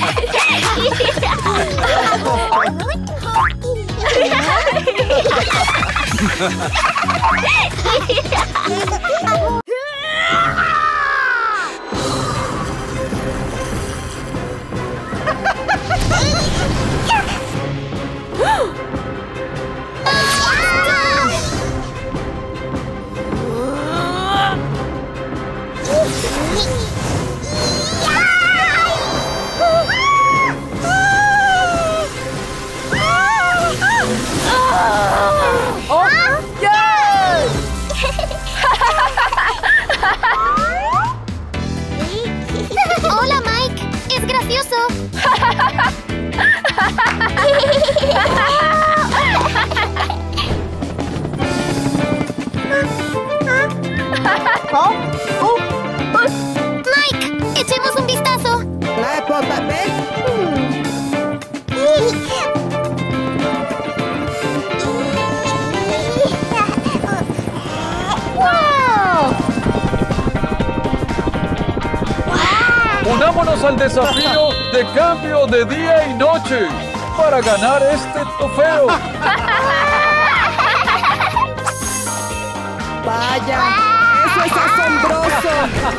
Hola, Mike. Es gracioso. Mike, echemos un vistazo. Unámonos al desafío de cambio de día y noche para ganar este trofeo. Vaya, eso es asombroso.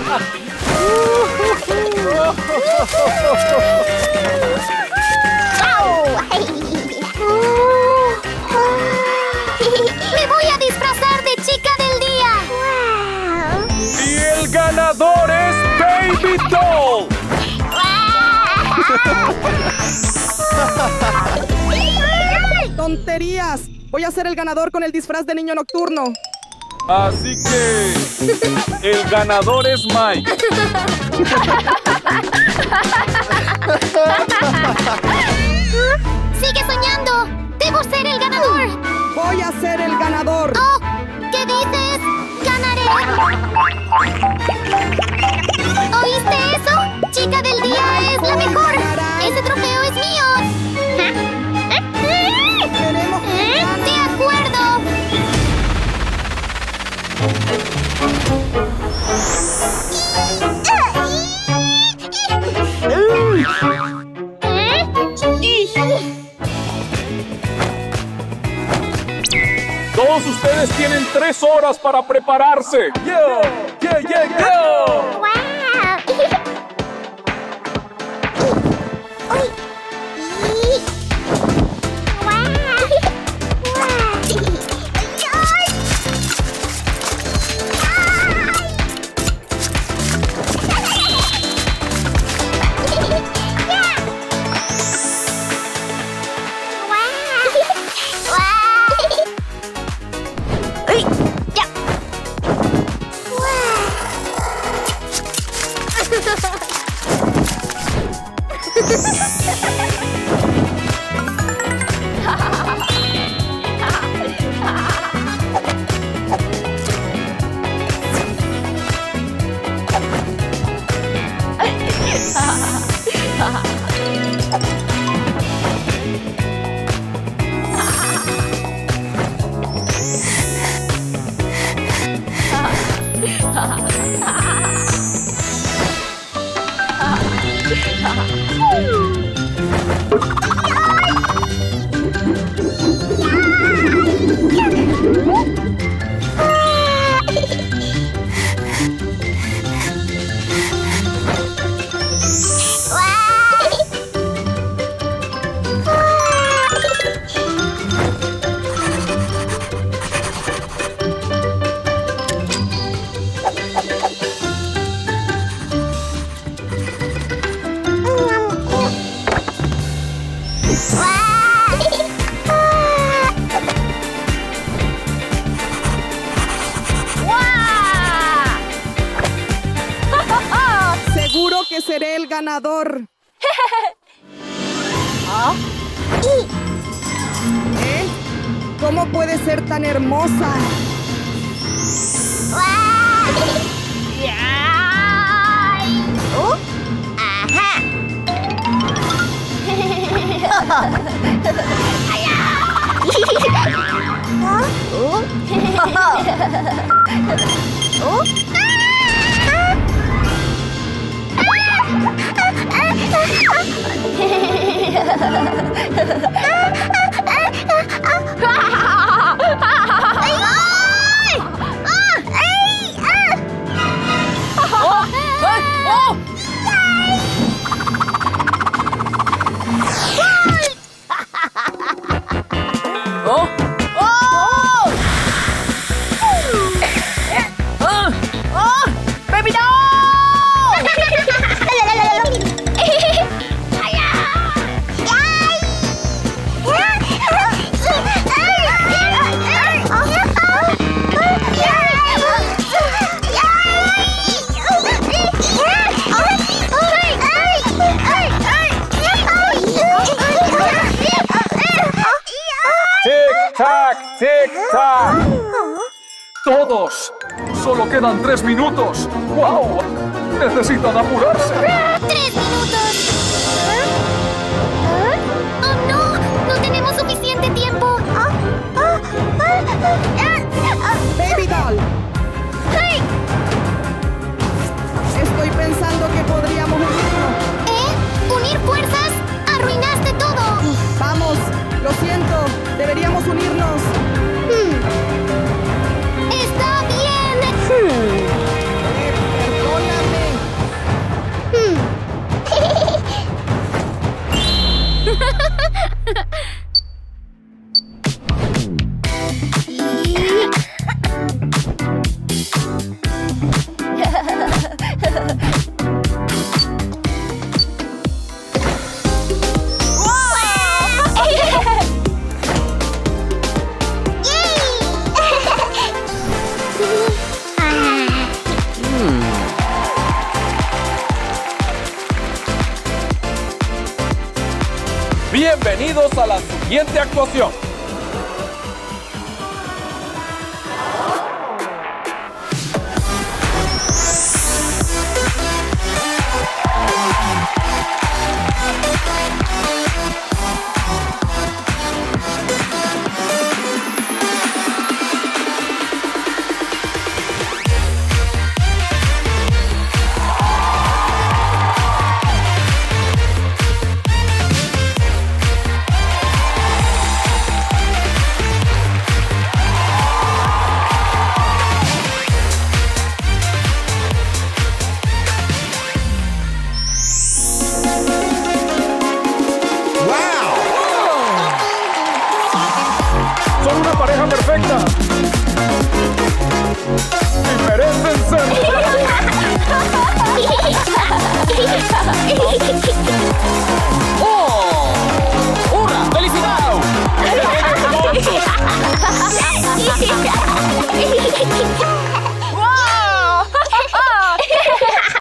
¡Me voy a disfrazar de chica del día! Y el ganador es Baby Doll. ¡Tonterías! Voy a ser el ganador con el disfraz de niño nocturno. Así que el ganador es Mike. ¡Sigue soñando! ¡Debo ser el ganador! ¡Voy a ser el ganador! ¡Oh! ¿Qué dices? ¡Ganaré! ¿Oíste eso? ¡Chica del día es la mejor! ¡Ese trofeo es mío! ¡De acuerdo! Todos ustedes tienen 3 horas para prepararse. ¡Yo! ¡Yo! ¡Wow! Seguro que seré el ganador. ¿Eh? ¿Cómo puede ser tan hermosa? ¡Baby, no! ¡Tic-tac! ¡Tic-tac! ¡Todos! ¡Solo quedan 3 minutos! ¡Wow! ¡Necesitan apurarse! 3 minutos. ¡Oh, no! ¡No tenemos suficiente tiempo! ¡Baby Doll! ¡Hey! Estoy pensando que podríamos unirnos. ¿Unir fuerzas? ¡Arruinaste todo! Vamos, lo siento. Deberíamos unirnos. Está bien. Bienvenidos a la siguiente actuación. ¡Son una pareja perfecta! ¡Y merecen ser! ¡Oh! ¡Hurra! ¡Felicidad! ¡Hermosos!